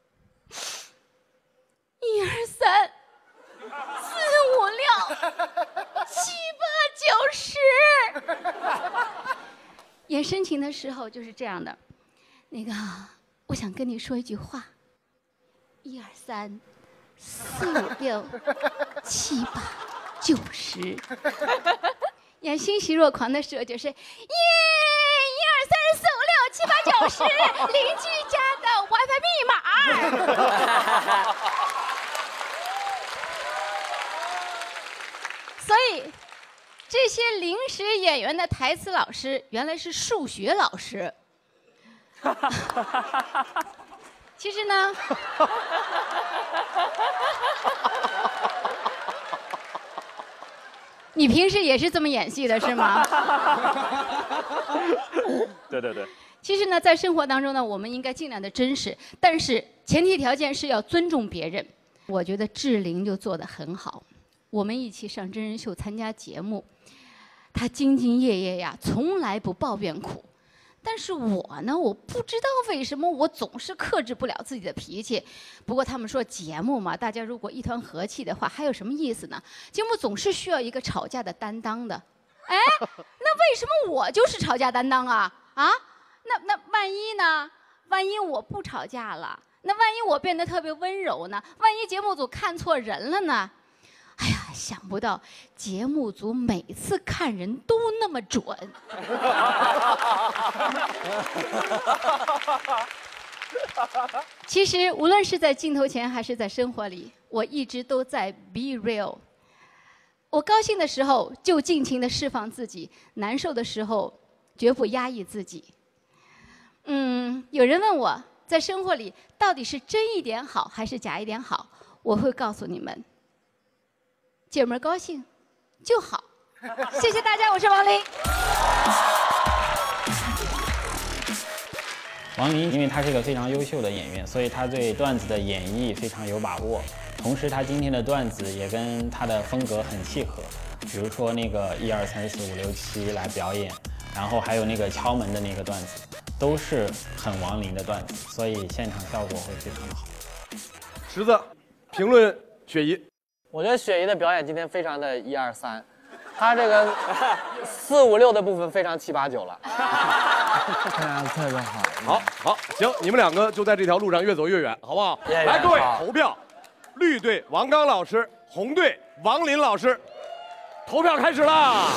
Speaker 2: ：1、2、3、4、5、6、7、8、9、10。演深情的时候就是这样的。那个，我想跟你说一句话：1、2、3、4、5、6、7、8、9、10。演欣喜若狂的时候就是耶，1、2、3、4、5、6、7、8、9、10，邻居家的 WiFi 密码。所以，这些临时演员的台词老师原来是数学老师。其实呢，你平时也是这么演戏的是吗？
Speaker 7: 对对对。
Speaker 2: 其实呢，在生活当中呢，我们应该尽量的真实，但是前提条件是要尊重别人。我觉得志玲就做得很好，我们一起上真人秀参加节目，她兢兢业业呀，从来不抱怨苦。但是我呢，我不知道为什么我总是克制不了自己的脾气。不过他们说节目嘛，大家如果一团和气的话，还有什么意思呢？节目总是需要一个吵架的担当的。哎，那为什么我就是吵架担当啊？啊，那万一呢？万一我不吵架了，那万一我变得特别温柔呢？万一节目组看错人了呢？哎呀， 想不到节目组每次看人都那么准。其实无论是在镜头前还是在生活里，我一直都在 be real。我高兴的时候就尽情的释放自己，难受的时候绝不压抑自己。有人问我在生活里到底是真一点好还是假一点好，我会告诉你们，姐们儿高兴就好。谢谢大家，我是王琳。
Speaker 5: 王琳，因为她是个非常优秀的演员，所以她对段子的演绎非常有把握。同时，她今天的段子也跟她的风格很契合，比如说那个1、2、3、4、5、6、7来表演，然后还有那个敲门的那个段子，都是很王琳的段子，所以现场效果会非常的好。
Speaker 8: 池子，评论雪姨。
Speaker 1: 我觉得雪姨的表演今天非常的1、2、3，她这个4、5、6的部分非常7、8、9了。特别好。
Speaker 8: 好，行，你们两个就在这条路上越走越远，好不好？来，各位投票，绿队王刚老师，红队王琳老师，投票开始啦！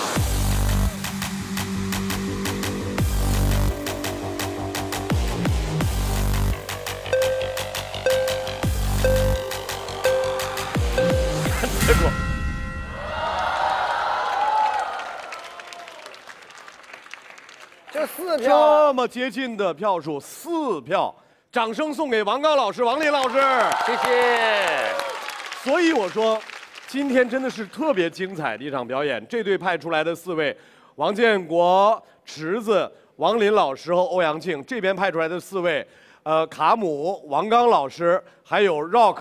Speaker 8: 结果。
Speaker 6: 就4票，
Speaker 8: 这么接近的票数，4票，掌声送给王刚老师、王琳老师，
Speaker 21: 谢谢。
Speaker 8: 所以我说，今天真的是特别精彩的一场表演。这队派出来的4位，王建国、池子、王琳老师和欧阳庆；这边派出来的4位，卡姆、王刚老师，还有 Rock。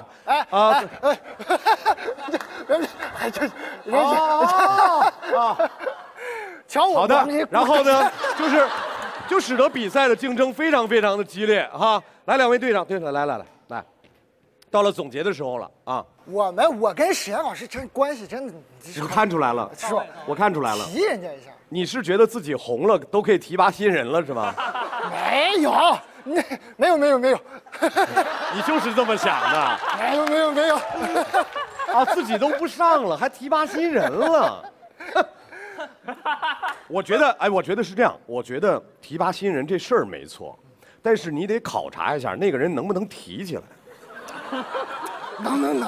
Speaker 6: 瞧我
Speaker 8: 好的，然后呢，就使得比赛的竞争非常非常的激烈哈。来，两位队长，来，到了总结的时候了啊。
Speaker 6: 我跟史岩老师关系真的，
Speaker 8: 你看出来了，
Speaker 6: 是吧？
Speaker 8: 我看出来了，
Speaker 6: 提人家一下。
Speaker 8: 你是觉得自己红了，都可以提拔新人了是吧？
Speaker 6: 没有，没有。
Speaker 8: 你就是这么想的？
Speaker 6: 没有。
Speaker 8: 啊，自己都不上了，还提拔新人了。我觉得是这样。我觉得提拔新人这事儿没错，但是你得考察一下那个人能不能提起来。
Speaker 6: 能，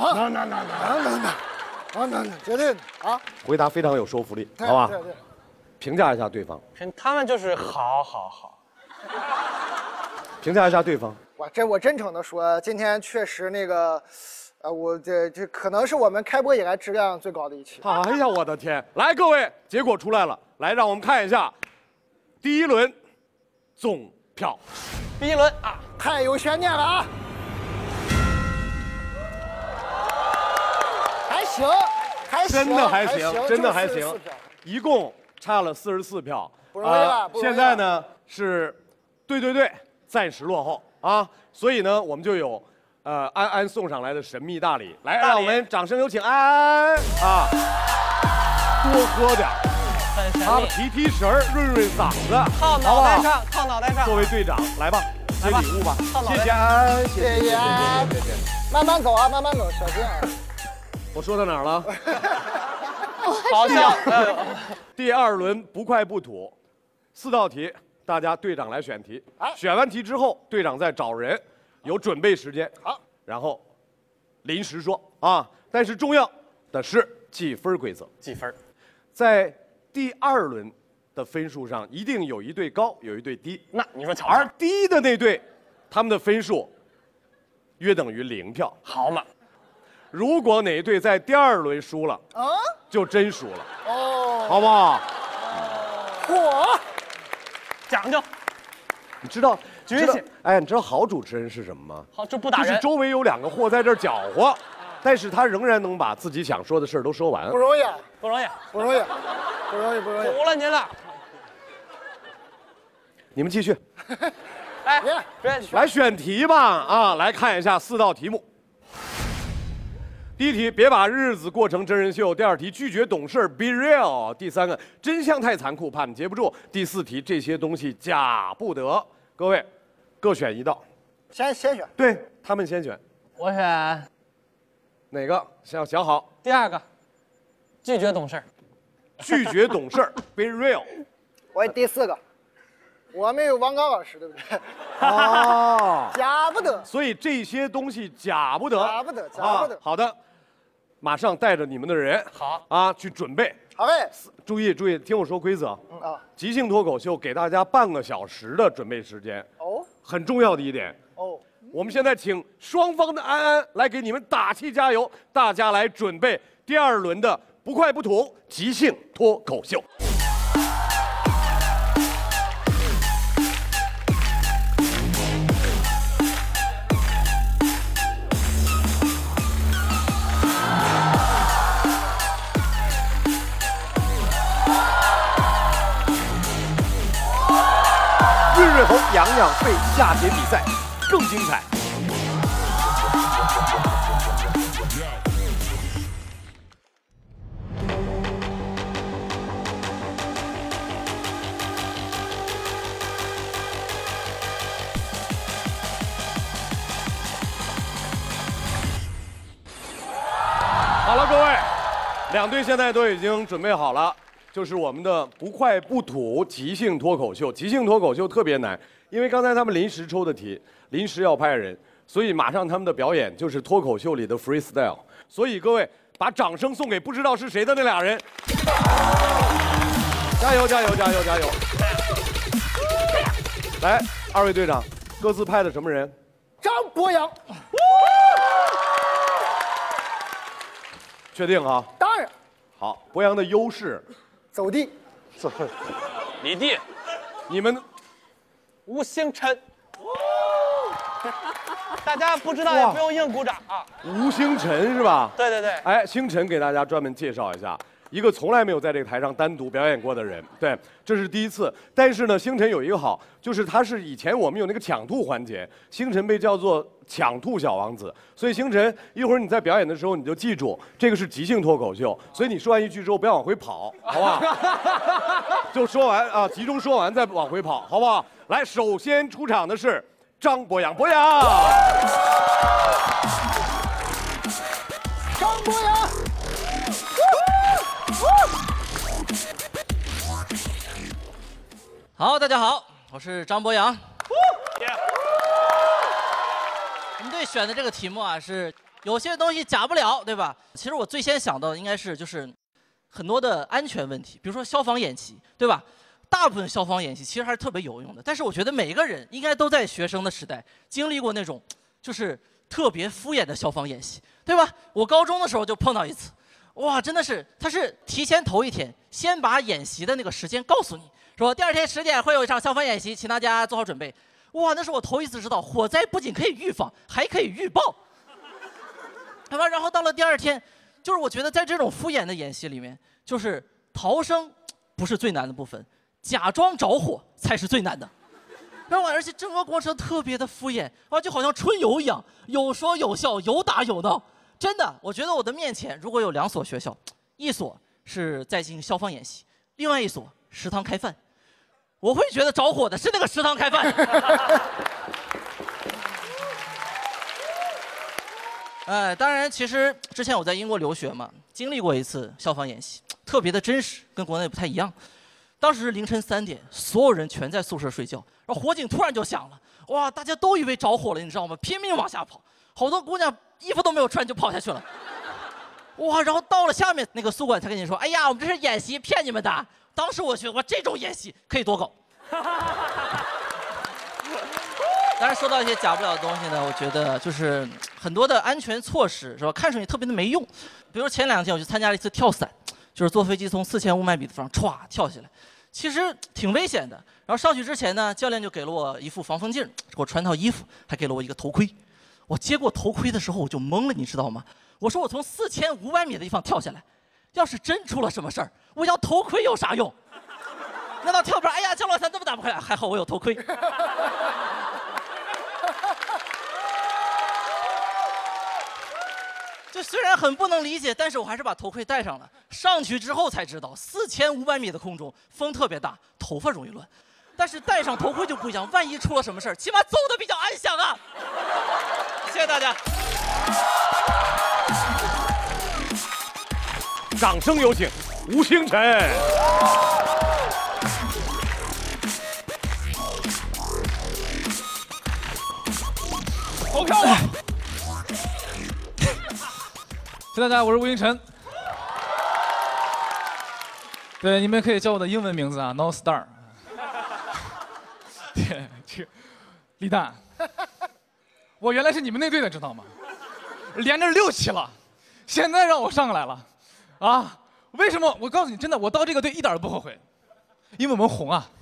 Speaker 6: 绝对啊！
Speaker 8: 回答非常有说服力，好吧？
Speaker 6: 对。
Speaker 8: 评价一下对方。
Speaker 1: 他们就是好。
Speaker 8: 评价一下对方。
Speaker 6: 我真诚的说，今天确实那个。我这可能是我们开播以来质量最高的一期。
Speaker 8: 哎呀，我的天！来，各位，结果出来了，来，让我们看一下第一轮总票。
Speaker 1: 第一轮啊，
Speaker 6: 太有悬念了啊！还行，
Speaker 8: 真的还行，一共差了44票。
Speaker 6: 不容易了，
Speaker 8: 现在呢是对，暂时落后啊，所以呢我们就有。安安送上来的神秘大礼，来，让我们掌声有请安安啊！多喝点，提神儿，润嗓子，
Speaker 1: 靠脑袋上。
Speaker 8: 作为队长，来吧，接礼物吧，谢谢安安，谢谢。
Speaker 6: 慢慢走啊，小心啊！
Speaker 8: 我说到哪儿了？
Speaker 1: 好笑。
Speaker 8: 第2轮不快不土，4道题，大家队长来选题，选完题之后，队长再找人。有准备时间，
Speaker 6: 好，
Speaker 8: 然后临时说啊。但是重要的是计分规则，在第2轮的分数上，一定有一队高，有一队低。
Speaker 1: 那你说，
Speaker 8: 而低的那队，他们的分数约等于0票。
Speaker 1: 好嘛，
Speaker 8: 如果哪一队在第2轮输了，就真输了。哦，好不好？
Speaker 6: 嚯，
Speaker 1: 讲究。
Speaker 8: 你知道？
Speaker 1: 举起！
Speaker 8: 哎，你知道好主持人是什么吗？
Speaker 1: 好，就不打人。
Speaker 8: 就是周围有2个货在这儿搅和，但是他仍然能把自己想说的事儿都说完。
Speaker 6: 不容易，
Speaker 1: 不容易。
Speaker 6: 服
Speaker 1: 了您了。
Speaker 8: 你们继续。
Speaker 1: 哎，
Speaker 8: 来选题吧啊！来看一下4道题目。第一题，别把日子过成真人秀。第2题，拒绝懂事 ，be real。第3个，真相太残酷，怕你接不住。第4题，这些东西假不得。各位，各选1道。
Speaker 6: 先选。
Speaker 8: 对他们先选。
Speaker 1: 我选
Speaker 8: 哪个？想好。
Speaker 1: 第2个。 拒绝懂事儿。
Speaker 8: 拒绝懂事儿 ，be real。
Speaker 6: 我第4个，我没有王刚老师，对不对？
Speaker 8: 哦，
Speaker 6: 假不得。
Speaker 8: 所以这些东西假不得，
Speaker 6: 假不得，假不得。
Speaker 8: 好的，马上带着你们的人，
Speaker 1: 好
Speaker 8: 啊，去准备。
Speaker 6: 好嘞。
Speaker 8: 注意，听我说规则。
Speaker 6: 啊。
Speaker 8: 即兴脱口秀给大家半个小时的准备时间。
Speaker 6: 哦。
Speaker 8: 很重要的一点。
Speaker 6: 哦。
Speaker 8: 我们现在请双方的安安来给你们打气加油，大家来准备第2轮的不快不土即兴脱口秀。润润喉，养养肺，下节比赛更精彩。好了，各位，2队现在都已经准备好了。就是我们的不快不土即兴脱口秀。即兴脱口秀特别难，因为刚才他们临时抽的题，临时要派人，所以马上他们的表演就是脱口秀里的 freestyle。所以各位把掌声送给不知道是谁的那俩人，加油加油加油加油！来，2位队长，各自派的什么人？
Speaker 6: 张博洋。
Speaker 8: 确定啊？
Speaker 6: 当然。
Speaker 8: 好，博洋的优势。
Speaker 6: 走地，
Speaker 3: 离地，
Speaker 8: 你们
Speaker 1: 吴星辰，大家不知道也不用硬鼓掌啊。
Speaker 8: 吴星辰是吧？
Speaker 1: 对对对。
Speaker 8: 哎，星辰给大家专门介绍一下，一个从来没有在这个台上单独表演过的人，对，这是第一次。但是呢，星辰有一个好，就是他是以前我们有那个抢吐环节，星辰被叫做抢吐小王子，所以星辰一会儿你在表演的时候你就记住，这个是即兴脱口秀，所以你说完一句之后不要往回跑，好不好？就说完啊，集中说完再往回跑，好不好？来，首先出场的是张博洋，博洋。
Speaker 6: 张博洋。
Speaker 10: 好，大家好，我是张博洋。我们队选的这个题目啊，是有些东西假不了，对吧？其实我最先想到的应该是就是很多的安全问题，比如说消防演习，对吧？大部分消防演习其实还是特别有用的，但是我觉得每一个人应该都在学生的时代经历过那种就是特别敷衍的消防演习，对吧？我高中的时候就碰到一次，哇，真的是，他是提前头一天先把演习的那个时间告诉你，说第2天10点会有一场消防演习，请大家做好准备。哇，那是我头一次知道火灾不仅可以预防，还可以预报，对吧？然后到了第2天，就是我觉得在这种敷衍的演习里面，就是逃生不是最难的部分，假装着火才是最难的。然后而且整个过程特别的敷衍啊，就好像春游一样，有说有笑，有打有闹。真的，我觉得我的面前如果有2所学校，一所是在进行消防演习，另外一所食堂开饭，我会觉得着火的是那个食堂开饭。当然，其实之前我在英国留学嘛，经历过一次消防演习，特别的真实，跟国内不太一样。当时凌晨3点，所有人全在宿舍睡觉，然后火警突然就响了，哇，大家都以为着火了，你知道吗？拼命往下跑，好多姑娘衣服都没有穿就跑下去了。哇，然后到了下面那个宿管才跟你说，哎呀，我们这是演习，骗你们的。当时我觉得，哇，这种演习可以多搞。当然，说到一些假不了的东西呢，我觉得就是很多的安全措施是吧？看上去特别的没用。比如前2天我去参加了一次跳伞，就是坐飞机从4500米的地方歘跳下来，其实挺危险的。然后上去之前呢，教练就给了我一副防风镜，给我穿套衣服，还给了我一个头盔。我接过头盔的时候我就懵了，你知道吗？我说我从4500米的地方跳下来，要是真出了什么事儿，我要头盔有啥用？难道跳不上？哎呀，降落伞这么打不开，还好我有头盔。这虽然很不能理解，但是我还是把头盔戴上了。上去之后才知道，4500米的空中风特别大，头发容易乱。但是戴上头盔就不一样，万一出了什么事儿，起码走得比较安详啊！谢谢大家。
Speaker 8: 掌声有请吴星辰。
Speaker 12: 投票吧！谢谢大家，我是吴星辰。对，你们可以叫我的英文名字啊 ，No Star。对，这李诞，我原来是你们那队的，知道吗？连着6期了，现在让我上来了，啊？为什么？我告诉你，真的，我到这个队一点都不后悔，因为我们红啊。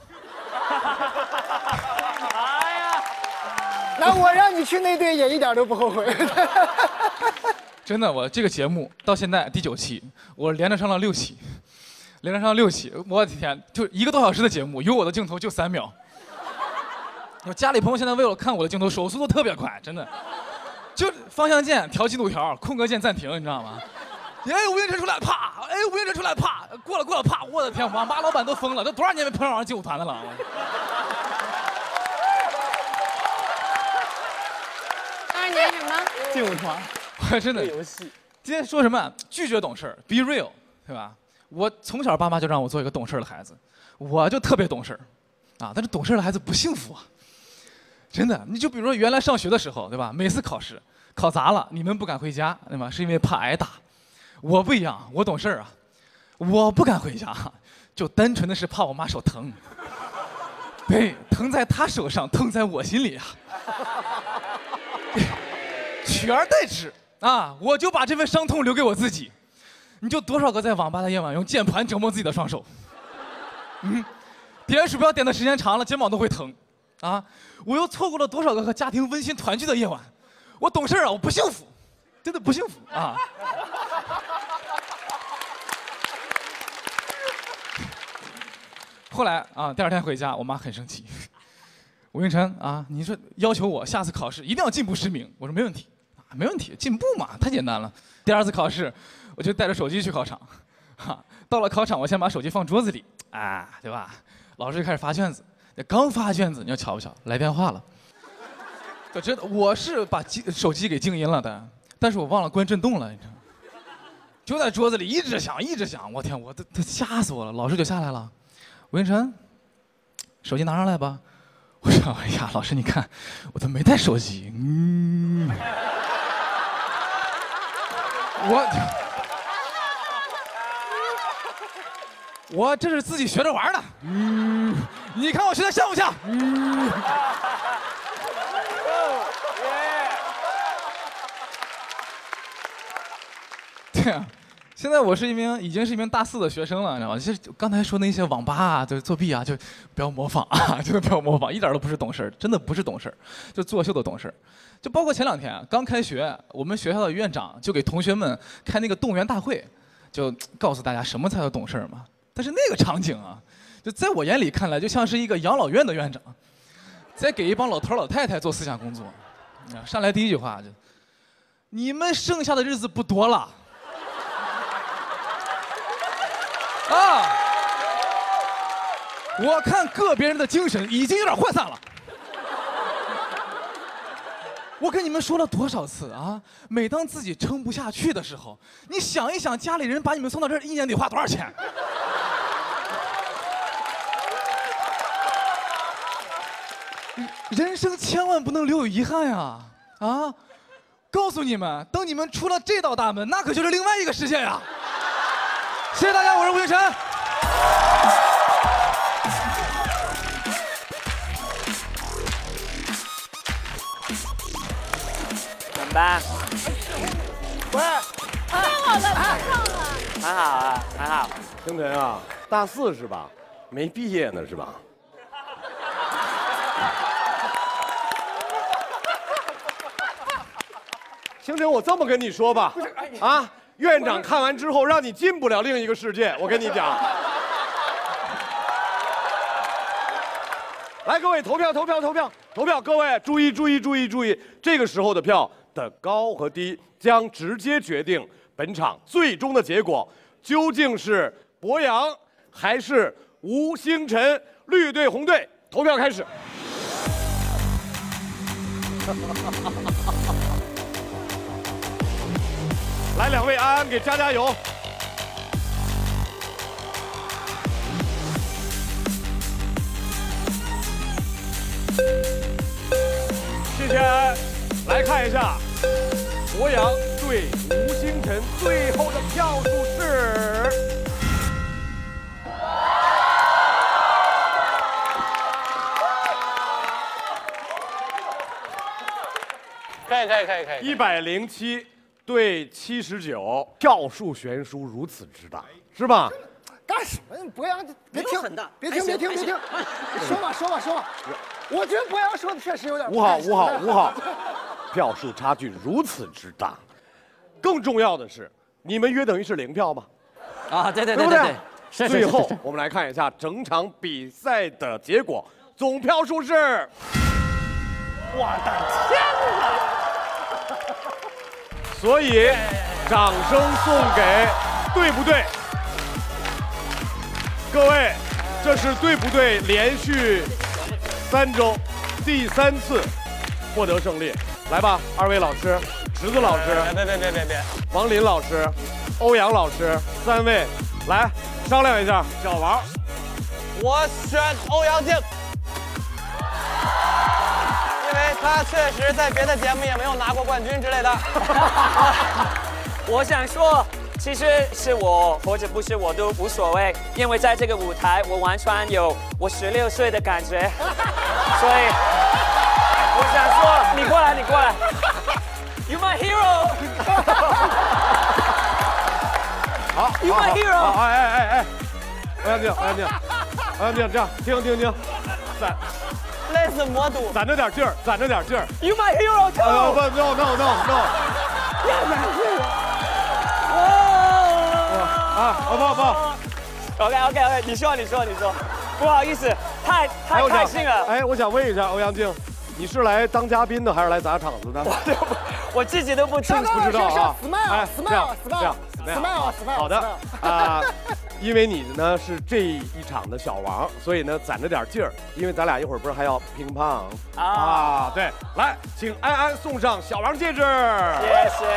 Speaker 6: 那我让你去那队也一点都不后悔。
Speaker 12: 真的，我这个节目到现在第9期，我连着上了6期，连着上了6期，我的天，就1个多小时的节目，有我的镜头就3秒。我家里朋友现在为了看我的镜头，手速都特别快，真的，就方向键调进度条，空格键暂停，你知道吗？哎，吴星辰出来，啪！哎，吴星辰出来，啪！过了，啪！我的天，网吧老板都疯了，这多少年没碰上劲舞团的了。
Speaker 22: 2年什么？
Speaker 12: 劲舞团，我真的游戏。今天说什么？拒绝懂事 ，be real， 对吧？我从小爸妈就让我做一个懂事的孩子，我就特别懂事，啊，但是懂事的孩子不幸福啊。真的，你就比如说原来上学的时候，对吧？每次考试考砸了，你们不敢回家，对吧？是因为怕挨打。我不一样，我懂事啊，我不敢回家，就单纯的是怕我妈手疼。对，疼在她手上，疼在我心里啊。取而代之啊，我就把这份伤痛留给我自己。你就多少个在网吧的夜晚用键盘折磨自己的双手？点鼠标点的时间长了，肩膀都会疼。啊，我又错过了多少个和家庭温馨团聚的夜晚？我懂事啊，我不幸福，真的不幸福啊！后来啊，第2天回家，我妈很生气。吴星辰啊，你说要求我下次考试一定要进步10名，我说没问题，啊，没问题，进步嘛，太简单了。第2次考试，我就带着手机去考场，哈，到了考场，我先把手机放桌子里，啊，对吧？老师就开始发卷子，刚发卷子，你要巧不巧，来电话了。我知道我是把手机给静音了的，但是我忘了关震动了，你知道吗？就在桌子里一直响，一直响，我天，我都吓死我了。老师就下来了，吴星辰，手机拿上来吧。我说，哎呀，老师你看，我都没带手机，我这是自己学着玩的，你看我学的像不像？对啊，现在我是已经是一名大4的学生了，你知道吗？其实刚才说那些网吧啊，就作弊啊，就不要模仿啊，真的不要模仿，一点都不是懂事，真的不是懂事，就作秀的懂事。就包括前2天刚开学，我们学校的院长就给同学们开那个动员大会，就告诉大家什么才叫懂事嘛。但是那个场景啊，就在我眼里看来，就像是一个养老院的院长，在给一帮老头老太太做思想工作。上来第1句话就：“你们剩下的日子不多了。”啊！我看个别人的精神已经有点涣散了。我跟你们说了多少次啊？每当自己撑不下去的时候，你想一想，家里人把你们送到这儿1年得花多少钱？人生千万不能留有遗憾呀！啊！告诉你们，等你们出了这道大门，那可就是另外一个世界呀！谢谢大家，我是吴星辰。
Speaker 4: 怎么办？
Speaker 6: 喂，
Speaker 22: 太好了，太棒了！
Speaker 4: 很好啊，很好。
Speaker 8: 星辰啊，大4是吧？没毕业呢是吧？星辰，我这么跟你说吧，啊，院长看完之后让你进不了另一个世界，我跟你讲。来，各位投票，投票，投票，投票！各位注意，注意，注意，注意！这个时候的票的高和低将直接决定本场最终的结果，究竟是博洋还是吴星辰？绿队、红队，投票开始。来，2位安安给加油！ 谢安安。来看一下博洋对吴星辰最后的票数是。
Speaker 3: 可以。
Speaker 8: 107对79，票数悬殊如此之大，是吧？
Speaker 6: 干什么？博洋，别听，别听，说吧。我觉得博洋说的确实有点。
Speaker 8: 5好，票数差距如此之大。更重要的是，你们约等于是0票吗？
Speaker 10: 啊，对，
Speaker 8: 是。最后我们来看一下整场比赛的结果，总票数是。我的天哪！所以，掌声送给对不对？各位，这是对不对连续3周第3次获得胜利。来吧，2位老师，池子老师，
Speaker 1: 别，
Speaker 8: 王林老师，欧阳老师，3位，来商量一下。小王，
Speaker 1: 我选欧阳靖。因为他确实在别的节目也没有拿过冠军之类的。
Speaker 16: 我想说，其实是我或者不是我都无所谓，因为在这个舞台，我完全有我16岁的感觉，所以我想说，你过来 ，You my hero
Speaker 8: 好
Speaker 16: ，You my hero。
Speaker 8: 哎，欧阳靖，这样，听，赞。
Speaker 1: 累死魔都，
Speaker 8: 攒着点劲儿。
Speaker 16: You my hero too。
Speaker 8: No。
Speaker 16: 不。OK， 你说，不好意思，太开心了。
Speaker 8: 哎，我想问一下欧阳靖，你是来当嘉宾的还是来砸场子的？
Speaker 16: 我自己都不知道
Speaker 8: 啊。
Speaker 6: Smile。
Speaker 8: 好的啊。因为你呢是这一场的小王，所以呢攒着点劲儿，因为咱俩一会儿不是还要乒乓啊？对，来，请安安送上小王戒指。
Speaker 16: 谢谢。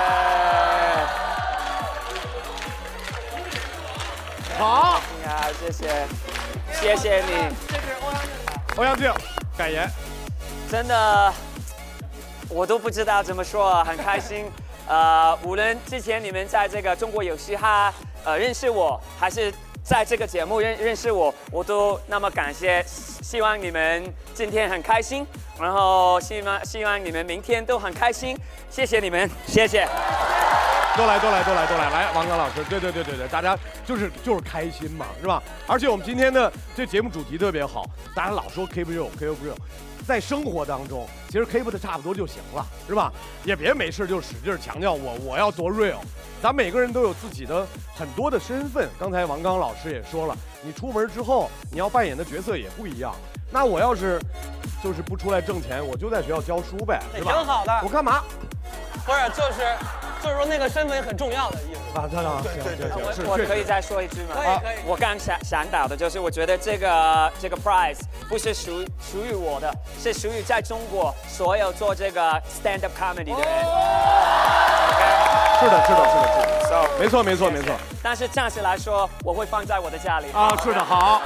Speaker 8: 好，
Speaker 16: 谢谢你。
Speaker 8: 欧阳靖，感言。
Speaker 16: 真的，我都不知道怎么说，很开心。无论之前你们在这个中国有嘻哈。认识我，还是在这个节目认识我，我都那么感谢。希望你们今天很开心，然后希望你们明天都很开心。谢谢你们，谢谢。
Speaker 8: 都来，来，王刚老师，对，大家就是开心嘛，是吧？而且我们今天的这节目主题特别好，大家老说 keep real，在生活当中，其实 keep 的差不多就行了，是吧？也别没事就使劲强调我要多 real。咱每个人都有自己的很多的身份，刚才王刚老师也说了，你出门之后你要扮演的角色也不一样。那我要是就是不出来挣钱，我就在学校教书呗，是吧？
Speaker 1: 挺好的。
Speaker 8: 我干嘛？
Speaker 1: 不是，就是说那个身份很重要的意思。
Speaker 8: 行，
Speaker 16: 我可以再说一句吗？
Speaker 1: 可以。
Speaker 16: 我刚想到的就是，我觉得这个 prize 不是属于我的，是属于在中国所有做这个 stand up comedy 的人。
Speaker 8: 是的，没错。
Speaker 16: 但是暂时来说，我会放在我的家里。
Speaker 8: 啊，是的，好。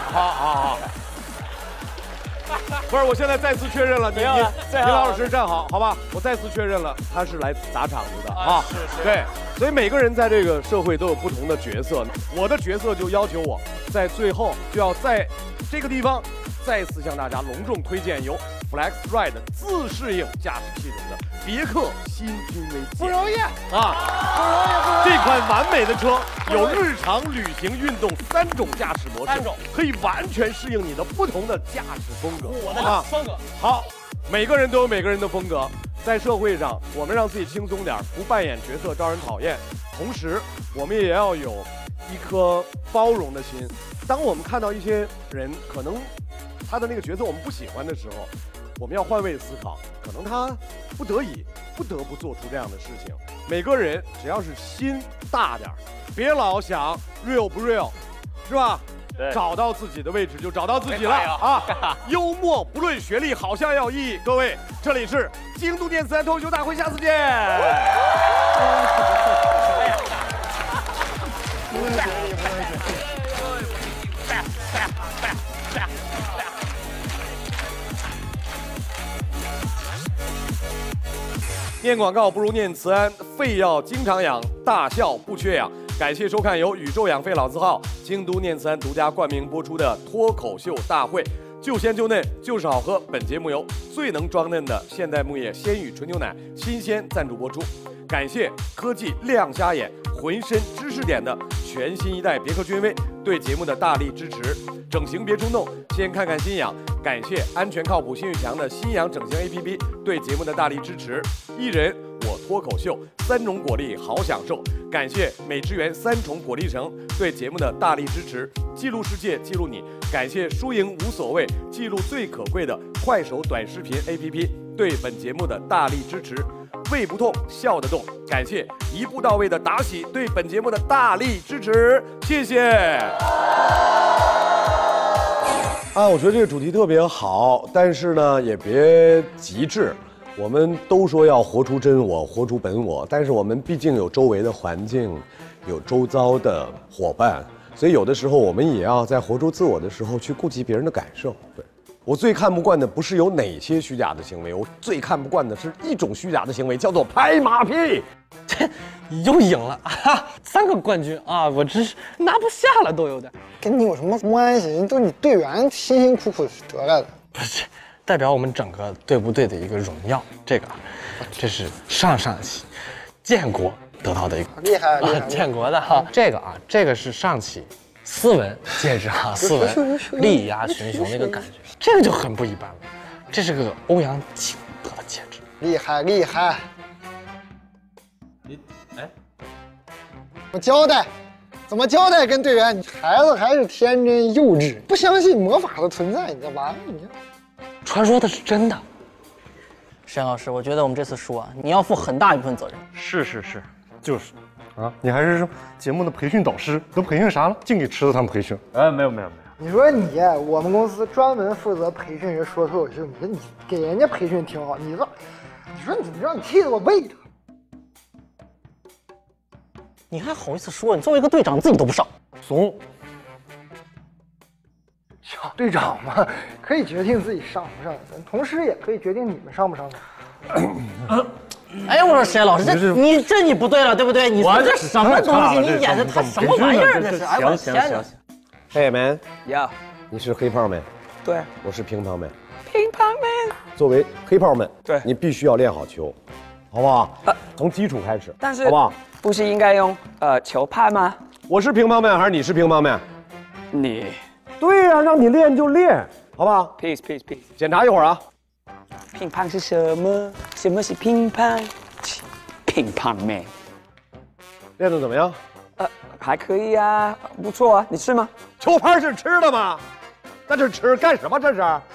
Speaker 8: 不是，我现在再次确认了，李老师站好，好吧？我再次确认了，他是来砸场子的啊。
Speaker 3: 是。
Speaker 8: 对，所以每个人在这个社会都有不同的角色，我的角色就要求我在最后就要在这个地方再次向大家隆重推荐由 FlexRide 自适应驾驶系统的别克新君威，
Speaker 6: 不容易啊！不容易。
Speaker 8: 这款完美的车有日常、旅行、运动3种驾驶模式，可以完全适应你的不同的驾驶风格。
Speaker 1: 我的风格
Speaker 8: 好，每个人都有每个人的风格。在社会上，我们让自己轻松点，不扮演角色招人讨厌，同时我们也要有一颗包容的心。当我们看到一些人可能他的那个角色我们不喜欢的时候，我们要换位思考，可能他不得不做出这样的事情。每个人只要是心大点，别老想 real 不 real， 是吧？找到自己的位置就找到自己了啊！幽默不论学历，好像要义。各位，这里是京都电子脱口秀大会，下次见。 念广告不如念慈庵，肺要经常养，大笑不缺氧。感谢收看由宇宙养肺老字号京都念慈庵独家冠名播出的脱口秀大会，就鲜就嫩就是好喝。本节目由最能装嫩的现代牧业鲜语纯牛奶新鲜赞助播出。感谢科技亮瞎眼、浑身知识点的全新一代别克君威对节目的大力支持。整形别冲动，先看看新氧。感谢安全靠谱、信誉强的新氧整形 APP 对节目的大力支持。一人我脱口秀，3种果粒好享受。感谢美汁源3重果粒橙对节目的大力支持。记录世界，记录你。感谢输赢无所谓，记录最可贵的快手短视频 APP 对本节目的大力支持。胃不痛，笑得动。感谢一步到位的达喜对本节目的大力支持，谢谢。
Speaker 11: 我觉得这个主题特别好，但是呢，也别极致。我们都说要活出真我，活出本我，但是我们毕竟有周围的环境，有周遭的伙伴，所以有的时候我们也要在活出自我的时候去顾及别人的感受。对，我最看不惯的不是有哪些虚假的行为，我最看不惯的是一种虚假的行为，叫做拍马屁。
Speaker 1: 这又赢了啊！3个冠军啊，我真是拿不下了，都有点。
Speaker 6: 跟你有什么关系？都是你队员辛辛苦苦得来的。
Speaker 1: 不是，代表我们整个队部队的一个荣耀。这个，这是上期建国得到的一个
Speaker 6: 厉害厉害
Speaker 1: 建国的哈。这个啊，这个是上期斯文戒指哈，斯文力压群雄那个感觉，这个就很不一般了。这是个欧阳靖得的戒指，
Speaker 6: 厉害厉害。
Speaker 1: 哎，
Speaker 6: 我交代，怎么交代？跟队员，孩子还是天真幼稚，不相信魔法的存在，你知道吧？
Speaker 1: 传说的是真的。
Speaker 13: 沈老师，我觉得我们这次输啊，你要负很大一部分责任。
Speaker 19: 是，就是啊，你还是节目的培训导师，都培训啥了？净给池子他们培训。没有。
Speaker 6: 你说你，我们公司专门负责培训人说脱口秀，你说你给人家培训挺好，你说你让你气得我胃疼。
Speaker 13: 你还好意思说？你作为一个队长，自己都不上，
Speaker 19: 怂。
Speaker 6: 小队长嘛，可以决定自己上不上，同时也可以决定你们上不上场。
Speaker 13: 哎，我说沈老师，你不对了，对不对？你这什么东西？你演的他什么玩意儿？这是！哎，我天哪！
Speaker 11: Hey man，
Speaker 4: 呀，
Speaker 11: 你是黑胖man，
Speaker 4: 对，
Speaker 11: 我是乒乓man。
Speaker 4: 乒乓 man，
Speaker 11: 作为黑胖man，
Speaker 4: 对，
Speaker 11: 你必须要练好球，好不好？从基础开始，
Speaker 4: 但是
Speaker 11: 好不好？
Speaker 4: 不是应该用球拍吗？
Speaker 11: 我是乒乓 man 还是你是乒乓 man？
Speaker 4: 你。
Speaker 11: 对呀，让你练就练，好不好
Speaker 4: ？Peace。
Speaker 11: 检查一会儿啊。
Speaker 4: 乒乓是什么？什么是乒乓？乒乓 man。
Speaker 11: 练得怎么样？
Speaker 4: 还可以啊，不错啊。你吃吗？
Speaker 11: 球拍是吃的吗？那这吃干什么？这是？